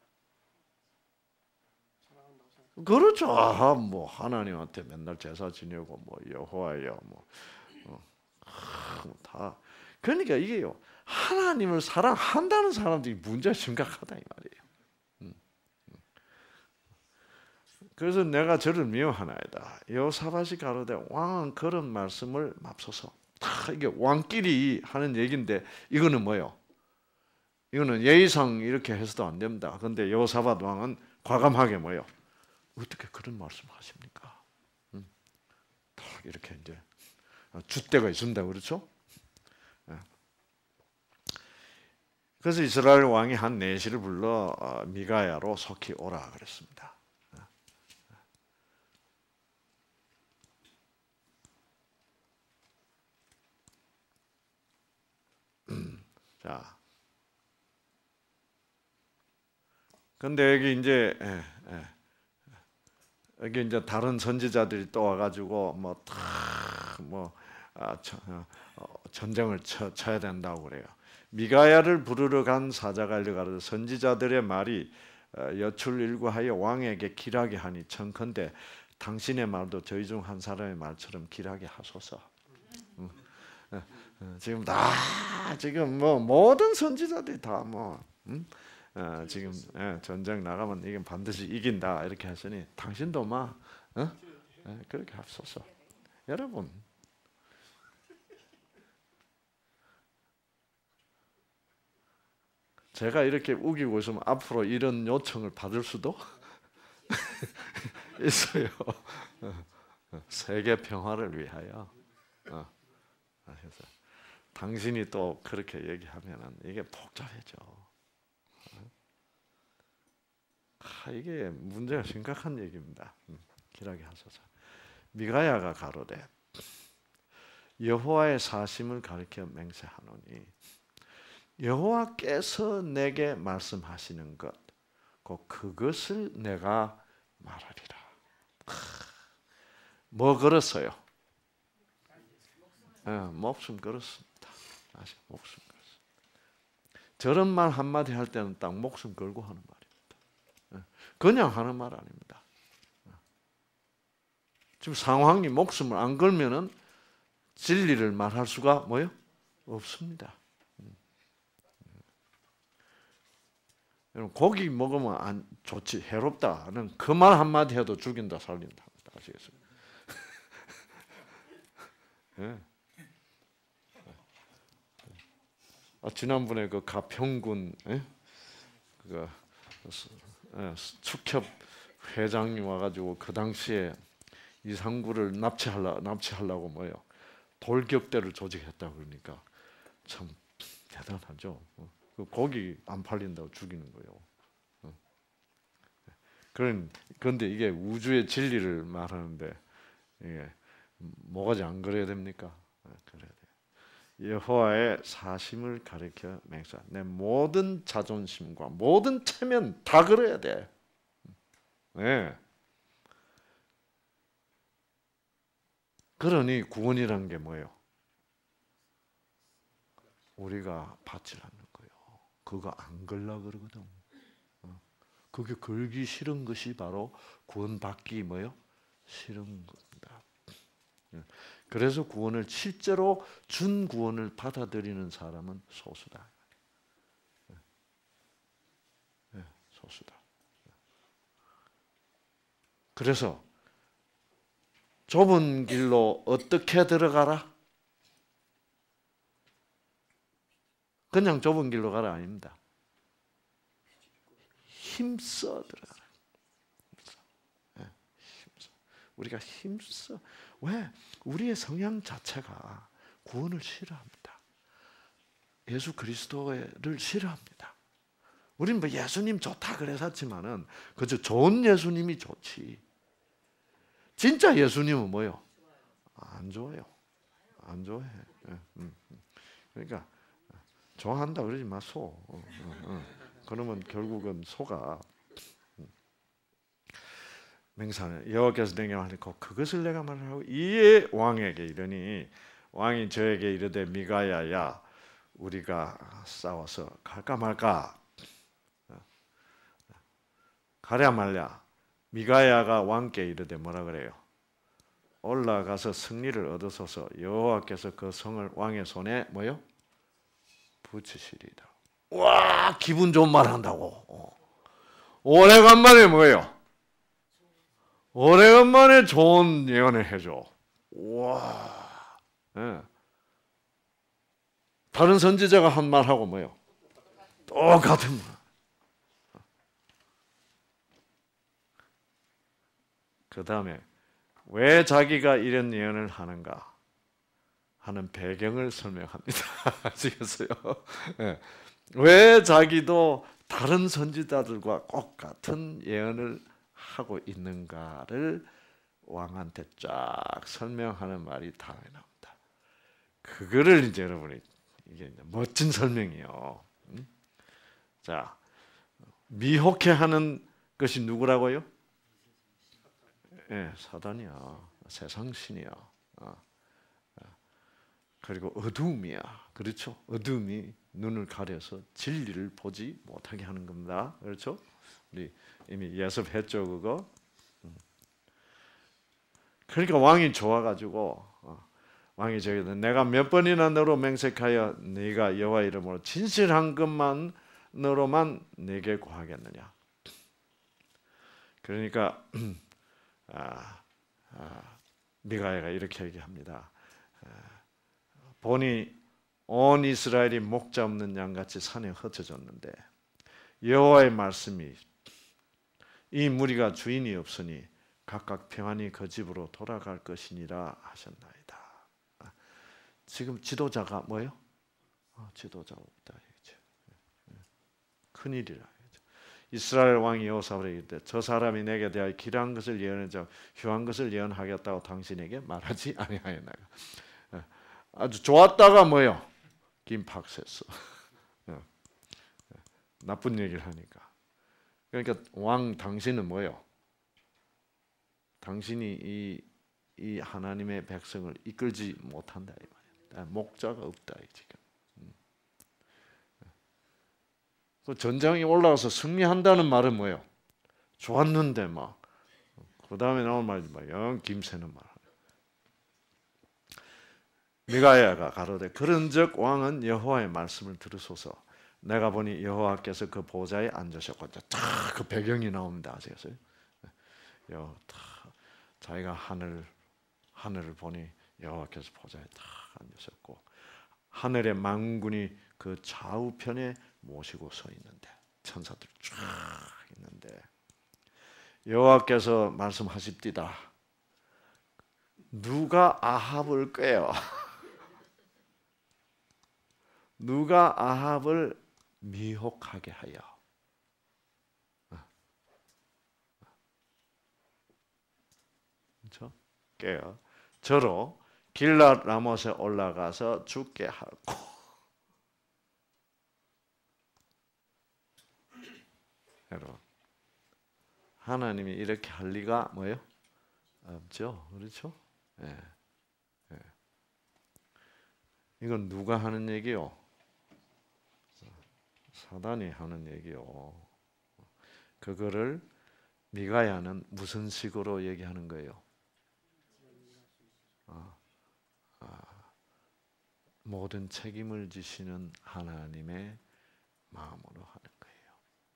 그렇죠. 아합 뭐 하나님한테 맨날 제사 지내고 뭐 여호와여 뭐 다. 그러니까 이게요. 하나님을 사랑한다는 사람들이 문제가 심각하다 이 말이에요. 그래서 내가 저를 미워하나이다. 여호사밧이 가로되 왕은 그런 말씀을 맙소서. 다 이게 왕끼리 하는 얘기인데 이거는 뭐요? 이거는 예의상 이렇게 해서도 안 됩니다. 그런데 여호사밧 왕은 과감하게 뭐요? 어떻게 그런 말씀하십니까? 음, 딱 이렇게 이제 줏대가 있습니다, 그렇죠? 그래서 이스라엘 왕이 한 내시를 불러 미가야로 속히 오라 그랬습니다. 자, 근데 여기 이제 예, 예. 여기 이제 다른 선지자들이 또 와가지고 뭐다뭐 아, 어, 전쟁을 쳐, 쳐야 된다고 그래요. 미가야를 부르러 간 사자가 일러가로되 선지자들의 말이 여출일구하여 왕에게 길하게 하니 청컨대 당신의 말도 저희 중 한 사람의 말처럼 길하게 하소서. 지금 다 지금 뭐 모든 선지자들이 다뭐 음? 어, 지금 예, 전쟁 나가면 이건 반드시 이긴다 이렇게 하시니 당신도 막 어? 예, 그렇게 하소서. 여러분 제가 이렇게 우기고 있으면 앞으로 이런 요청을 받을 수도 있어요. 세계 평화를 위하여. 어. 그래서 당신이 또 그렇게 얘기하면은 이게 복잡해져. 아, 이게 문제가 심각한 얘기입니다. 길하게 하소서. 미가야가 가로되 여호와의 사심을 가리켜 맹세하노니 여호와께서 내게 말씀하시는 것, 곧 그것을 내가 말하리라. 뭐 걸었어요? 네, 목숨 걸었습니다. 아직 목숨 걸었습니다. 저런 말 한마디 할 때는 딱 목숨 걸고 하는 말입니다. 그냥 하는 말 아닙니다. 지금 상황이 목숨을 안 걸면은 진리를 말할 수가 뭐요? 없습니다. 고기 먹으면 안 좋지 해롭다는 그 말 한마디 해도 죽인다 살린다. 아시겠습니까? 네. 아, 지난번에 그 가평군 예? 그 예, 축협 회장이 와가지고 그 당시에 이상구를 납치하려 납치하려고 뭐요 돌격대를 조직했다 그러니까 참 대단하죠. 그 고기 안 팔린다고 죽이는 거예요. 그런 그런데 이게 우주의 진리를 말하는데 이게 뭐가지 안 그래야 됩니까? 그래야 돼요. 여호와의 사심을 가리켜 맹세. 내 모든 자존심과 모든 체면 다 그래야 돼. 네. 그러니 구원이란 게 뭐예요? 우리가 받지 않는 거예요. 그거 안 걸라 그러거든. 그게 걸기 싫은 것이 바로 구원받기 뭐요? 싫은 겁니다. 그래서 구원을 실제로 준 구원을 받아들이는 사람은 소수다. 소수다. 그래서 좁은 길로 어떻게 들어가라? 그냥 좁은 길로 가라 아닙니다. 힘써 들어가라. 힘써. 네, 힘써. 우리가 힘써. 왜? 우리의 성향 자체가 구원을 싫어합니다. 예수 그리스도를 싫어합니다. 우리는 뭐 예수님 좋다 그래서지만은 그저 좋은 예수님이 좋지. 진짜 예수님은 뭐요? 안 좋아요. 안 좋아해. 그러니까 좋아한다 그러지 마 소. 어, 어, 어. 그러면 결국은 소가 맹세하는 여호와께서 내게 말하고 그것을 내가 말하고 이에 왕에게 이르니 왕이 저에게 이르되 미가야야 우리가 싸워서 갈까 말까 가랴 말랴. 미가야가 왕께 이르되 뭐라 그래요? 올라가서 승리를 얻으소서 여호와께서 그 성을 왕의 손에 뭐요? 붙이시리다. 와 기분 좋은 말 한다고. 오래간만에 뭐예요? 오래간만에 좋은 예언을 해줘. 와, 네. 다른 선지자가 한 말하고 뭐요? 똑같은 말. 그 다음에 왜 자기가 이런 예언을 하는가 하는 배경을 설명합니다. 아시겠어요? 네. 왜 자기도 다른 선지자들과 꼭 같은 예언을 하고 있는가를 왕한테 쫙 설명하는 말이 다음에 나옵니다. 그거를 이제 여러분이 이게 이제 멋진 설명이요. 자, 미혹해하는 것이 누구라고요? 예, 사단이야, 세상신이야. 어. 그리고 어두움이야. 그렇죠? 어두움이 눈을 가려서 진리를 보지 못하게 하는 겁니다. 그렇죠? 우리 이미 예습했죠, 그거. 그러니까 왕이 좋아가지고 어, 왕이 저기 내가 몇 번이나 너로 맹세하여 네가 여호와 이름으로 진실한 것만으로만 네게 구하겠느냐. 그러니까 아, 아, 미가야가 이렇게 얘기합니다. 아, 보니 온 이스라엘이 목자 없는 양같이 산에 흩어졌는데 여호와의 말씀이 이 무리가 주인이 없으니 각각 평안히 그 집으로 돌아갈 것이니라 하셨나이다. 지금 지도자가 뭐예요? 어, 지도자가 없다. 큰일이라. 이스라엘 왕이 여호사밧에게 이르되 저 사람이 내게 대하여 길한 것을 예언하자 휴한 것을 예언하겠다고 당신에게 말하지 아니하였나가. 아주 좋았다가 뭐요? 김팍했어. 나쁜 얘기를 하니까. 그러니까 왕 당신은 뭐요? 당신이 이, 이 하나님의 백성을 이끌지 못한다 이 말이야. 목자가 없다 지금. 그 전장에 올라가서 승리한다는 말은 뭐예요? 좋았는데 막. 그 다음에 나온 말이 막 영 김새는 말. 미가야가 가로되 그런즉 왕은 여호와의 말씀을 들으소서. 내가 보니 여호와께서 그 보좌에 앉으셨고 탁그 배경이 나옵니다. 아시겠어요? 여 자기가 하늘 하늘을 보니 여호와께서 보좌에 탁 앉으셨고 하늘의 만군이 그 좌우편에 모시고 서 있는데 천사들이 쫙 있는데 여호와께서 말씀하십디다. 누가 아합을 꾀어? 누가 아합을 미혹하게 하여? 그렇죠? 꾀어. 저로 길랏 라못에 올라가서 죽게 하고. 여러분, 하나님이 이렇게 할 리가 뭐예요? 없죠. 그렇죠? 예. 예. 이건 누가 하는 얘기요? 사단이 하는 얘기요. 그거를 미가야는 무슨 식으로 얘기하는 거예요? 아, 아, 모든 책임을 지시는 하나님의 마음으로 하는 거예요.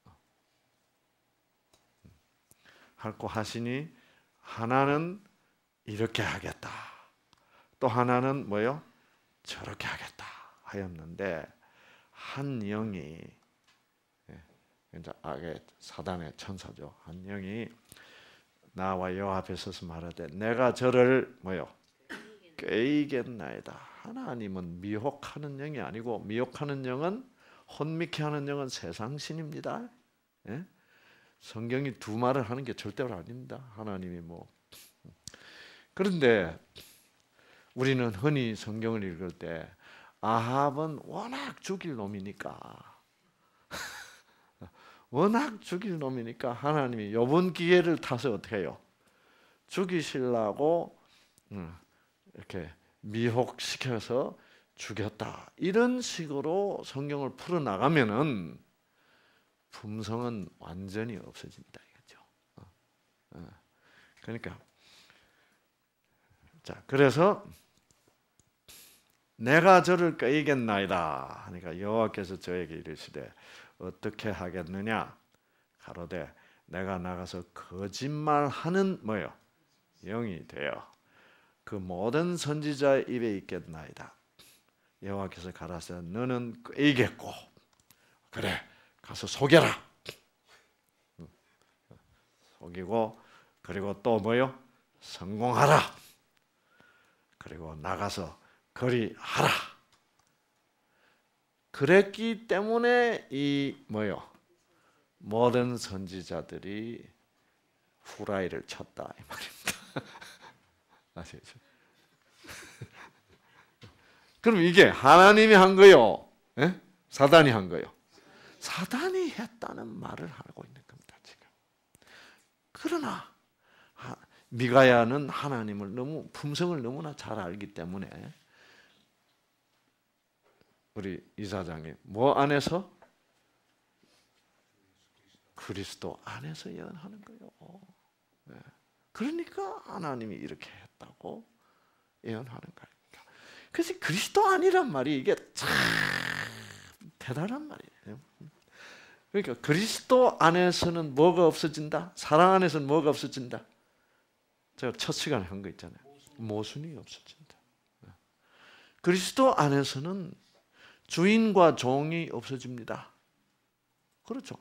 하고 하시니 하나는 이렇게 하겠다. 또 하나는 뭐요? 저렇게 하겠다 하였는데 한 영이 이제 악의 사단의 천사죠. 한 영이 나와 여호와 앞에 서서 말하되 내가 저를 뭐요? 꾀이겠나이다. 하나님은 미혹하는 영이 아니고 미혹하는 영은 혼미케 하는 영은 세상신입니다. 예? 성경이 두 말을 하는 게 절대로 아닙니다. 하나님이 뭐 그런데 우리는 흔히 성경을 읽을 때 아합은 워낙 죽일 놈이니까 워낙 죽일 놈이니까 하나님이 이번 기회를 타서 어떻게 해요? 죽이시려고 이렇게 미혹시켜서 죽였다. 이런 식으로 성경을 풀어나가면은 품성은 완전히 없어진다 이거죠. 그러니까 자 그래서 내가 저를 꾀이겠나이다 하니까 여호와께서 저에게 이르시되 어떻게 하겠느냐 가로되 내가 나가서 거짓말하는 뭐요 영이 되어 그 모든 선지자의 입에 있겠나이다. 여호와께서 가라사대 너는 꾀이겠고 그래 가서 속여라. 속이고 그리고 또 뭐요 성공하라. 그리고 나가서 거리하라. 그랬기 때문에 이 뭐요 모든 선지자들이 후라이를 쳤다 이 말입니다. 아시겠죠? 그럼 이게 하나님이 한 거요, 예? 사단이 한 거요? 사단이 했다는 말을 하고 있는 겁니다 지금. 그러나 미가야는 하나님을 너무 품성을 너무나 잘 알기 때문에 우리 이사장이 뭐 안에서? 그리스도 안에서 예언하는 거예요. 그러니까 하나님이 이렇게 했다고 예언하는 거예요. 그래서 그리스도 아니란 말이 이게 참 대단한 말이에요. 그러니까 그리스도 안에서는 뭐가 없어진다? 사랑 안에서는 뭐가 없어진다? 제가 첫 시간에 한 거 있잖아요. 모순이 없어진다. 그리스도 안에서는 주인과 종이 없어집니다. 그렇죠.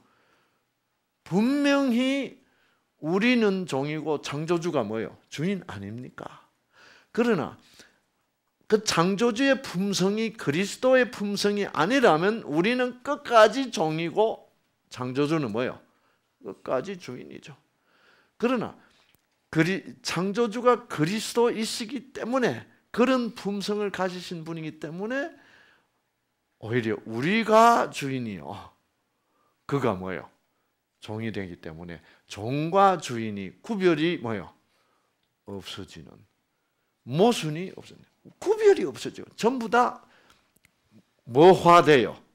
분명히 우리는 종이고 창조주가 뭐예요? 주인 아닙니까? 그러나 그 창조주의 품성이 그리스도의 품성이 아니라면 우리는 끝까지 종이고 창조주는 뭐예요? 끝까지 주인이죠. 그러나 그리, 창조주가 그리스도이시기 때문에 그런 품성을 가지신 분이기 때문에 오히려 우리가 주인이요. 그가 뭐예요? 종이 되기 때문에 종과 주인이 구별이 뭐예요? 없어지는 모순이 없어지는 구별이 없어져요. 전부 다 뭐화돼요?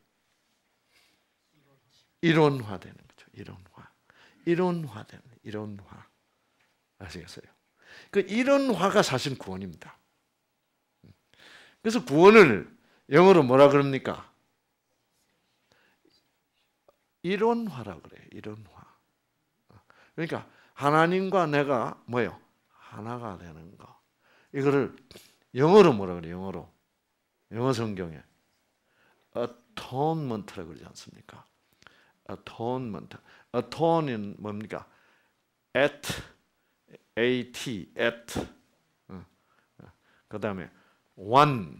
이론화되는 거죠. 이론화. 이론화되는 이론화. 아시겠어요? 그 이론화가 사실 구원입니다. 그래서 구원을 영어로 뭐라 그럽니까? 이론화라 그래요. 이론화. 그러니까 하나님과 내가 뭐예요? 하나가 되는 거. 이거를 영어로 뭐라 그래요? 영어로. 영어 성경에 atonement라고 그러지 않습니까? atonement. atone은 뭡니까? at, at, at. 그 다음에 one,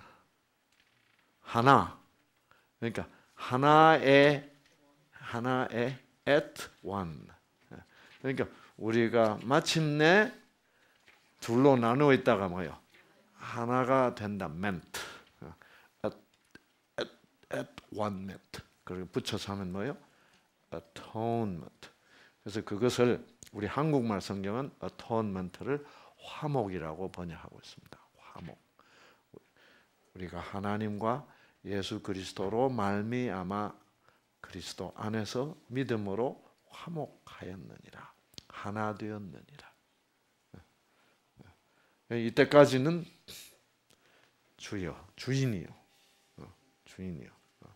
하나. 그러니까 하나의 하나의 at one. 그러니까 우리가 마침내 둘로 나누어 있다가 뭐요? 하나가 된다. meant. at, at, at one meant. 그리고 붙여서 하면 뭐요? atonement. 그래서 그것을 우리 한국말 성경은 atonement를 화목이라고 번역하고 있습니다. 화목. 우리가 하나님과 예수 그리스도로 말미암아 그리스도 안에서 믿음으로 화목하였느니라. 하나 되었느니라. 이때까지는 주여, 주인이요. 주인이요.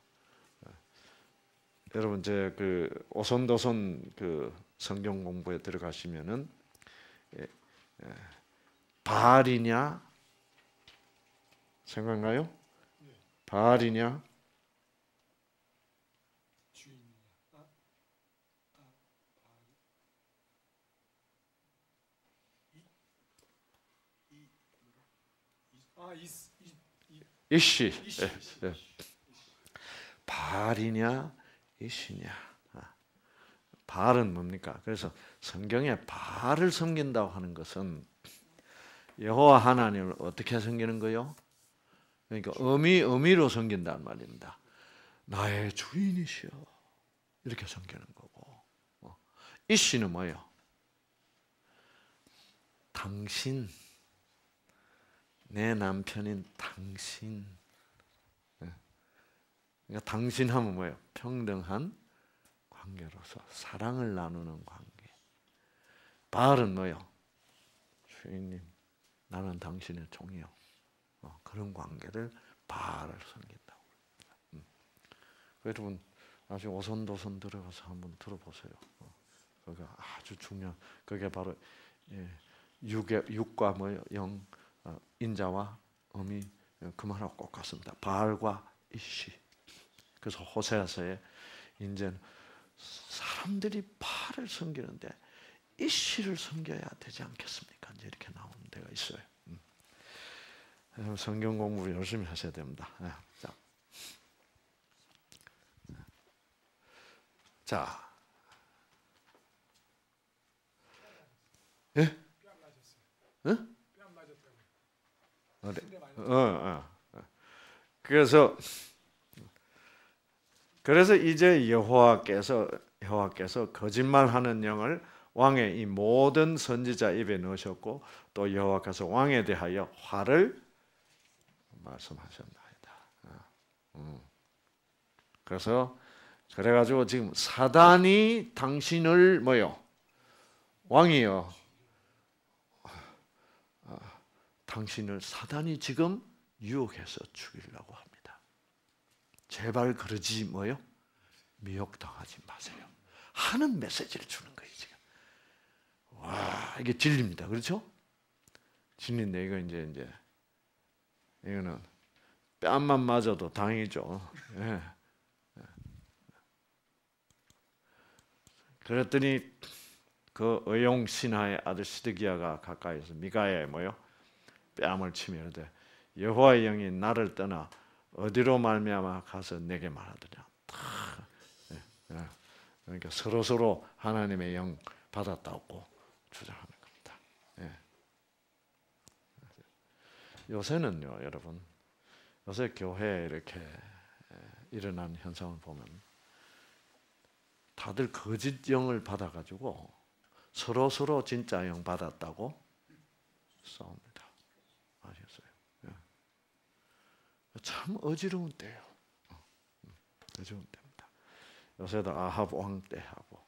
여러분 제 그 오손도손 그 성경 공부에 들어가시면은 바알이냐 생각나요? 바알이냐? 아, 이스, 이, 이, 이시. 이시. 예, 예. 바알이냐 이시냐. 바알은 뭡니까? 그래서 성경에 바알을 섬긴다고 하는 것은 여호와 하나님을 어떻게 섬기는 거요? 그러니까 의미 의미로 섬긴다는 말입니다. 나의 주인이시여 이렇게 섬기는 거고. 이시는 뭐예요? 당신, 내 남편인 당신. 그러니까 당신 하면 뭐예요? 평등한 관계로서 사랑을 나누는 관계. 바알은 뭐예요? 주인님, 나는 당신의 종이요. 어, 그런 관계를 바알을 섬긴다고. 음. 여러분 아주 오손도손 들어가서 한번 들어보세요. 어, 그게 아주 중요한. 그게 바로 예, 육의 육과 뭐 영, 어, 인자와 음이 그 말하고 꼭 같습니다. 바알과 이시. 그래서 호세아서에 이제 사람들이 바알을 섬기는데 이시를 섬겨야 되지 않겠습니까? 이제 이렇게 나오는 데가 있어요. 음. 성경 공부를 열심히 하셔야 됩니다. 네. 자, 자, 예? 뺨 맞았어요. 응? 뺨 맞았다고요. 어, 근데 맞았어요. 어, 어. 그래서 그래서 이제 여호와께서 여호와께서 거짓말하는 영을 왕의 이 모든 선지자 입에 넣으셨고 또 여호와께서 왕에 대하여 화를 말씀하셨나이다. 음. 그래서 그래가지고 지금 사단이 당신을 뭐요? 왕이요. 아, 당신을 사단이 지금 유혹해서 죽이려고 합니다. 제발 그러지 뭐요? 미혹당하지 마세요. 하는 메시지를 주는 거예요 지금. 와 이게 진리입니다. 그렇죠? 진리인데 이거 이제 이제 이거는 뺨만 맞아도 당이죠. 예. 그랬더니 그 의용 신하의 아들 시드기야가 가까이서 미가야에 뭐요? 뺨을 치며 이르되 여호와의 영이 나를 떠나 어디로 말미암아 가서 내게 말하더냐. 그러니까 서로 서로 하나님의 영 받았다고 주장하는 겁니다. 예. 요새는요, 여러분, 요새 교회에 이렇게 일어난 현상을 보면 다들 거짓 영을 받아가지고 서로 서로 진짜 영 받았다고 싸웁니다. 아시겠어요? 예. 참 어지러운 때예요. 어지러운 때입니다. 요새도 아합 왕 때하고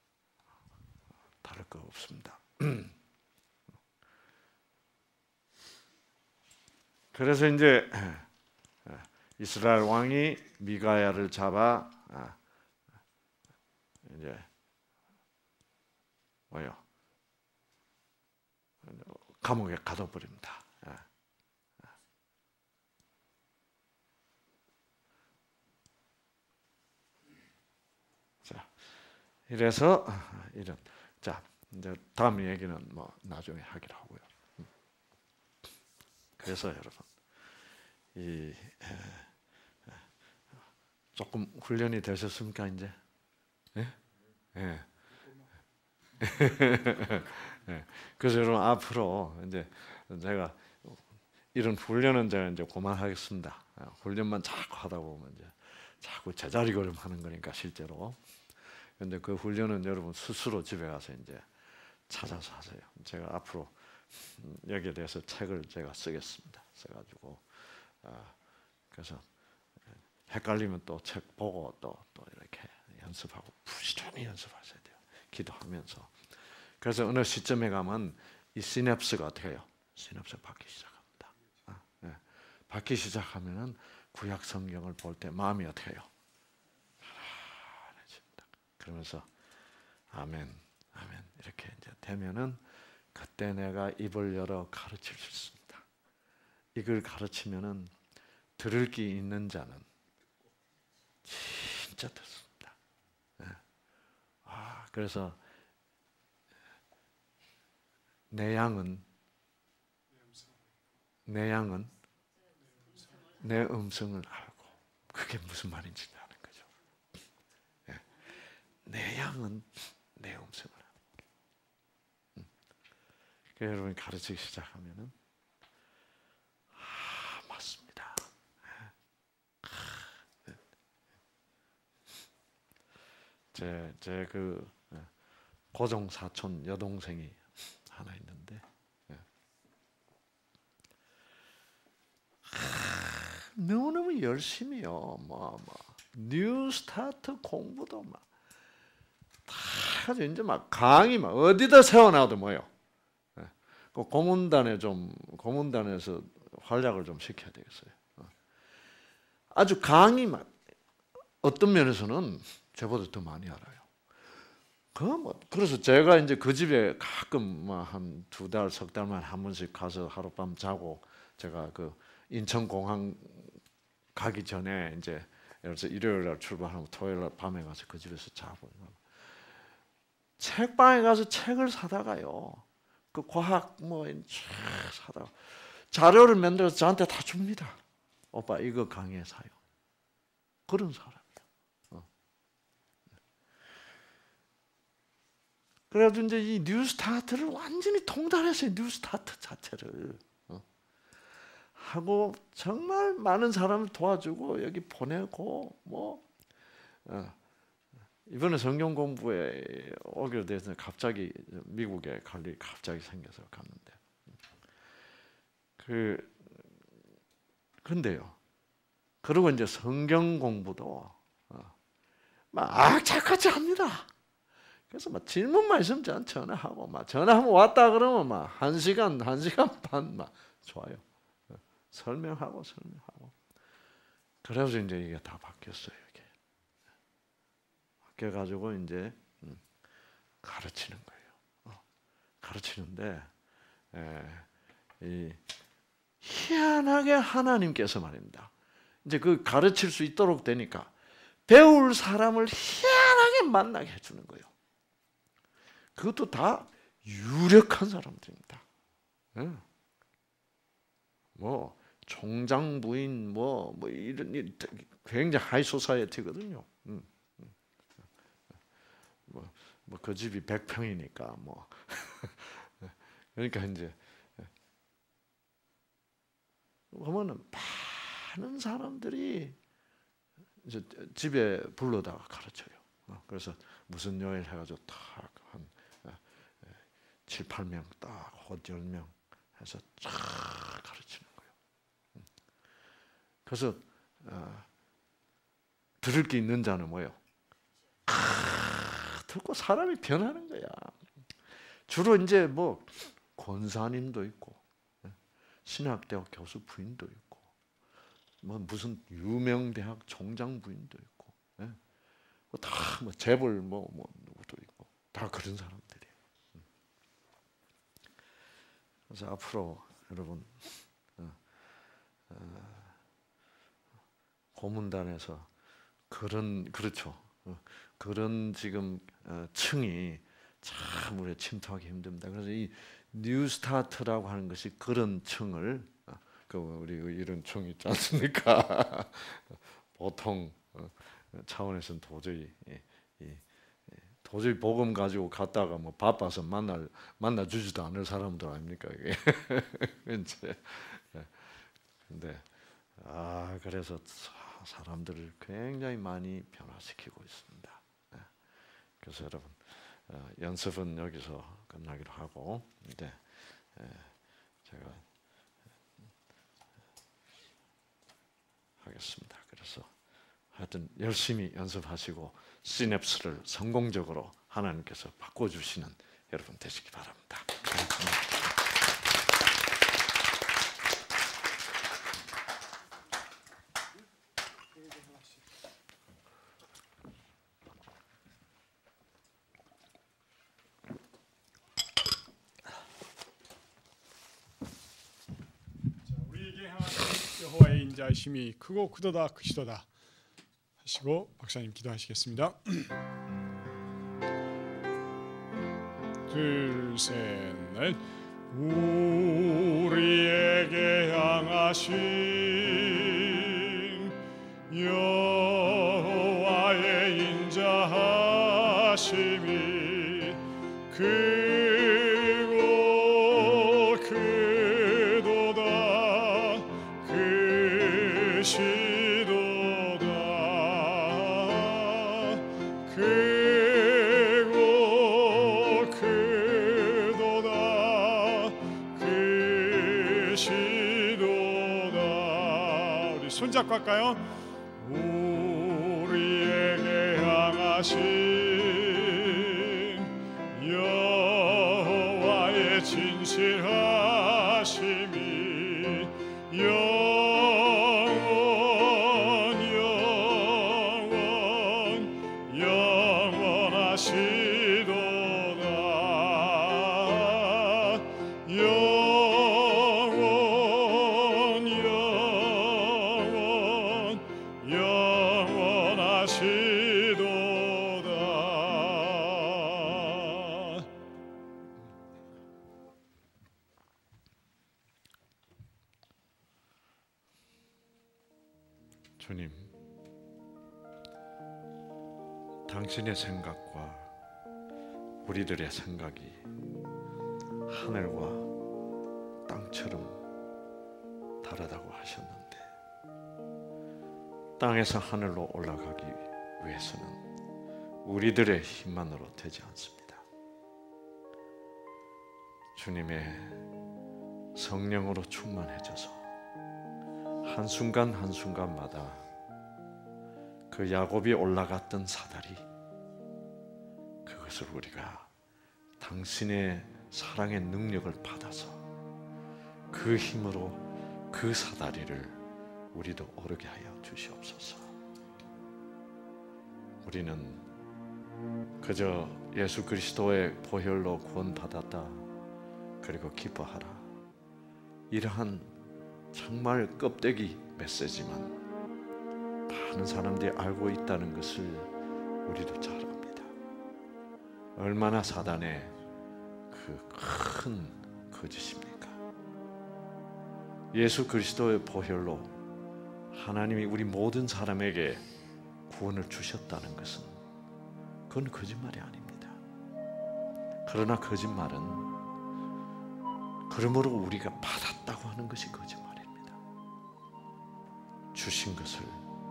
다를 거 없습니다. 그래서 이제 이스라엘 왕이 미가야를 잡아 이제 뭐요? 감옥에 가둬버립니다. 자, 이래서 이런 자 이제 다음 얘기는 뭐 나중에 하기로 하고요. 그래서 여러분 이 조금 훈련이 되셨습니까 이제? 예? 예. 예. 그래서 여러분 앞으로 이제 제가 이런 훈련은 제가 이제 그만하겠습니다. 훈련만 자꾸 하다 보면 이제 자꾸 제자리 걸음하는 거니까 실제로. 근데 그 훈련은 여러분 스스로 집에 가서 이제 찾아서 하세요. 제가 앞으로 여기에 대해서 책을 제가 쓰겠습니다. 써가지고 아, 그래서 헷갈리면 또 책 보고 또 또 이렇게 연습하고 부지런히 연습하셔야 돼요. 기도하면서. 그래서 어느 시점에 가면 이 시냅스가 어떻게 해요? 시냅스가 바뀌기 시작합니다. 아, 네. 바뀌기 시작하면은 구약 성경을 볼 때 마음이 어떻게 해요? 편안해집니다. 그러면서 아멘, 아멘 이렇게 이제 되면은 그때 내가 입을 열어 가르칠 수 있습니다. 이걸 가르치면은 들을 게 있는 자는 진짜 듣습니다. 네. 아, 그래서 내 양은 내 양은 내 음성을 알고 그게 무슨 말인지 아는 거죠. 네. 내 양은 내 음성을 알고. 음. 그래서 여러분 가르치기 시작하면은 아 맞습니다. 제 제 그 고종 사촌 여동생이 하나 있는데 아주 열심히요. 뭐, 뭐 뉴스타트 공부도 막 다 이제 막 강의 막 어디다 세워놔도 뭐요. 그 고문단에 좀 고문단에서 활약을 좀 시켜야 되겠어요. 아주 강의 막 어떤 면에서는 저보다 더 많이 알아요. 그 뭐 그래서 제가 이제 그 집에 가끔 한 두 달, 석 달만 한 번씩 가서 하룻밤 자고 제가 그 인천공항 가기 전에 이제 예를 들어서 일요일 날 출발하면 토요일 날 밤에 가서 그 집에서 자고 책방에 가서 책을 사다가요. 그 과학 뭐 사다가 자료를 만들어서 저한테 다 줍니다. 오빠 이거 강의에 사요. 그런 사람이에요. 어. 그래가지고 이제 이 뉴스타트를 완전히 통달했어요. 뉴스타트 자체를. 어. 하고 정말 많은 사람을 도와주고 여기 보내고 뭐 어. 이번에 성경 공부에 오게 돼서 갑자기 미국에 갈 일이 갑자기 생겨서 갔는데 그 근데요. 그리고 이제 성경 공부도 어, 막 악착같이 합니다. 그래서 막 질문만 있으면 저는 전화하고 막 전화하면 왔다 그러면 막 한 시간 한 시간 반 막 좋아요. 어, 설명하고 설명하고 그래서 이제 이게 다 바뀌었어요. 이게 바뀌어가지고 이제 음, 가르치는 거예요. 어, 가르치는데 에, 이 희한하게 하나님께서 말입니다. 이제 그 가르칠 수 있도록 되니까 배울 사람을 희한하게 만나게 해주는 거예요. 그것도 다 유력한 사람들입니다. 네. 뭐 총장 부인 뭐, 뭐 이런 굉장히 하이 소사이어티거든요. 음. 뭐, 뭐 그 집이 백 평이니까 뭐 그러니까 이제 보면은 많은 사람들이 이제 집에 불러다가 가르쳐요. 그래서 무슨 요일 해가지고 딱한 칠, 팔 명 딱 혹 열 명 해서 쫙 가르치는 거예요. 그래서 어, 들을 게 있는 자는 뭐예요? 아, 듣고 사람이 변하는 거야. 주로 이제 뭐 권사님도 있고 신학대학 교수 부인도 있고 뭐 무슨 유명 대학 총장 부인도 있고 예? 다 뭐 재벌 뭐, 뭐 누구도 있고 다 그런 사람들이에요. 그래서 앞으로 여러분 어, 어, 고문단에서 그런 그렇죠. 어, 그런 지금 어, 층이 참 우리 침투하기 힘듭니다. 그래서 이 뉴스타트라고 하는 것이 그런 층을 그 우리 이런 층 있지 않습니까? 보통 차원에서는 도저히 도저히 복음 가지고 갔다가 뭐 바빠서 만날 만나 주지도 않을 사람들 아닙니까 이게? 이제 근데 아 그래서 사람들을 굉장히 많이 변화시키고 있습니다. 그래서 여러분. 어, 연습은 여기서 끝나기로 하고 이제 에, 제가 하겠습니다. 그래서 하여튼 열심히 연습하시고 시냅스를 성공적으로 하나님께서 바꿔주시는 여러분 되시기 바랍니다. 여호와의 인자심이 크고 크도다 크시도다 하시고 박사님 기도하시겠습니다. 둘, 셋, 넷. 우리에게 향하신 여호와의 인자하심이 그 손잡고 할까요? 우리에게 향하신 여호와의 진실하심이 영원 영원 영원하시도다. 영원 영원 영원하시도다. 주님, 당신의 생각과 우리들의 생각이 하늘과 땅처럼 다르다고 하셨는데, 땅에서 하늘로 올라가기 위해서는 우리들의 힘만으로 되지 않습니다. 주님의 성령으로 충만해져서 한순간 한순간마다 그 야곱이 올라갔던 사다리, 그것을 우리가 당신의 사랑의 능력을 받아서 그 힘으로 그 사다리를 우리도 오르게 하여 주시옵소서. 우리는 그저 예수 그리스도의 보혈로 구원받았다, 그리고 기뻐하라, 이러한 정말 껍데기 메시지만 많은 사람들이 알고 있다는 것을 우리도 잘 압니다. 얼마나 사단의 그 큰 거짓입니까? 예수 그리스도의 보혈로 하나님이 우리 모든 사람에게 구원을 주셨다는 것은 그건 거짓말이 아닙니다. 그러나 거짓말은 그러므로 우리가 받았다고 하는 것이 거짓말입니다. 주신 것을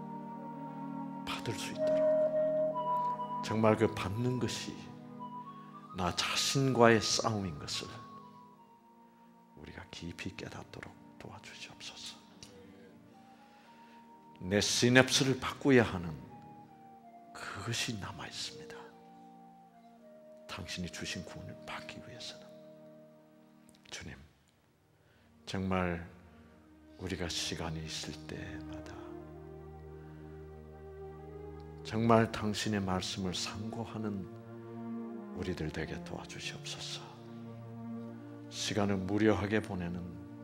받을 수 있도록, 정말 그 받는 것이 나 자신과의 싸움인 것을 우리가 깊이 깨닫도록 도와주시옵소서. 내 시냅스를 바꾸어야 하는 그것이 남아 있습니다. 당신이 주신 구원을 받기 위해서는. 주님, 정말 우리가 시간이 있을 때마다 정말 당신의 말씀을 상고하는 우리들 되게 도와주시옵소서. 시간을 무료하게 보내는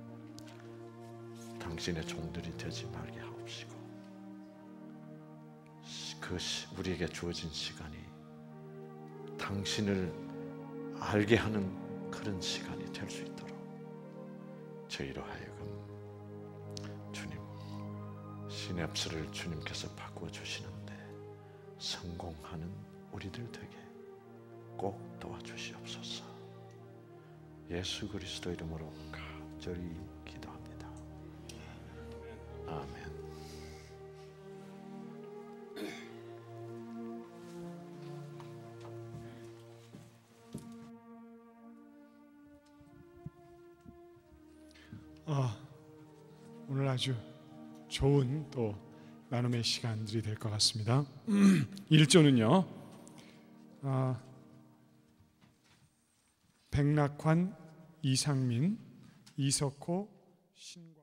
당신의 종들이 되지 말게 하옵시고, 그 우리에게 주어진 시간이 당신을 알게 하는 그런 시간이 될 수 있도록 저희로 하여금 주님 시냅스를 주님께서 바꾸어 주시는데 성공하는 우리들 되게 꼭 도와주시옵소서. 예수 그리스도 이름으로 간절히 기도합니다. 아멘. 아, 오늘 아주 좋은 또 나눔의 시간들이 될 것 같습니다. 일 조는요, 아, 백낙환, 이상민, 이석호, 신광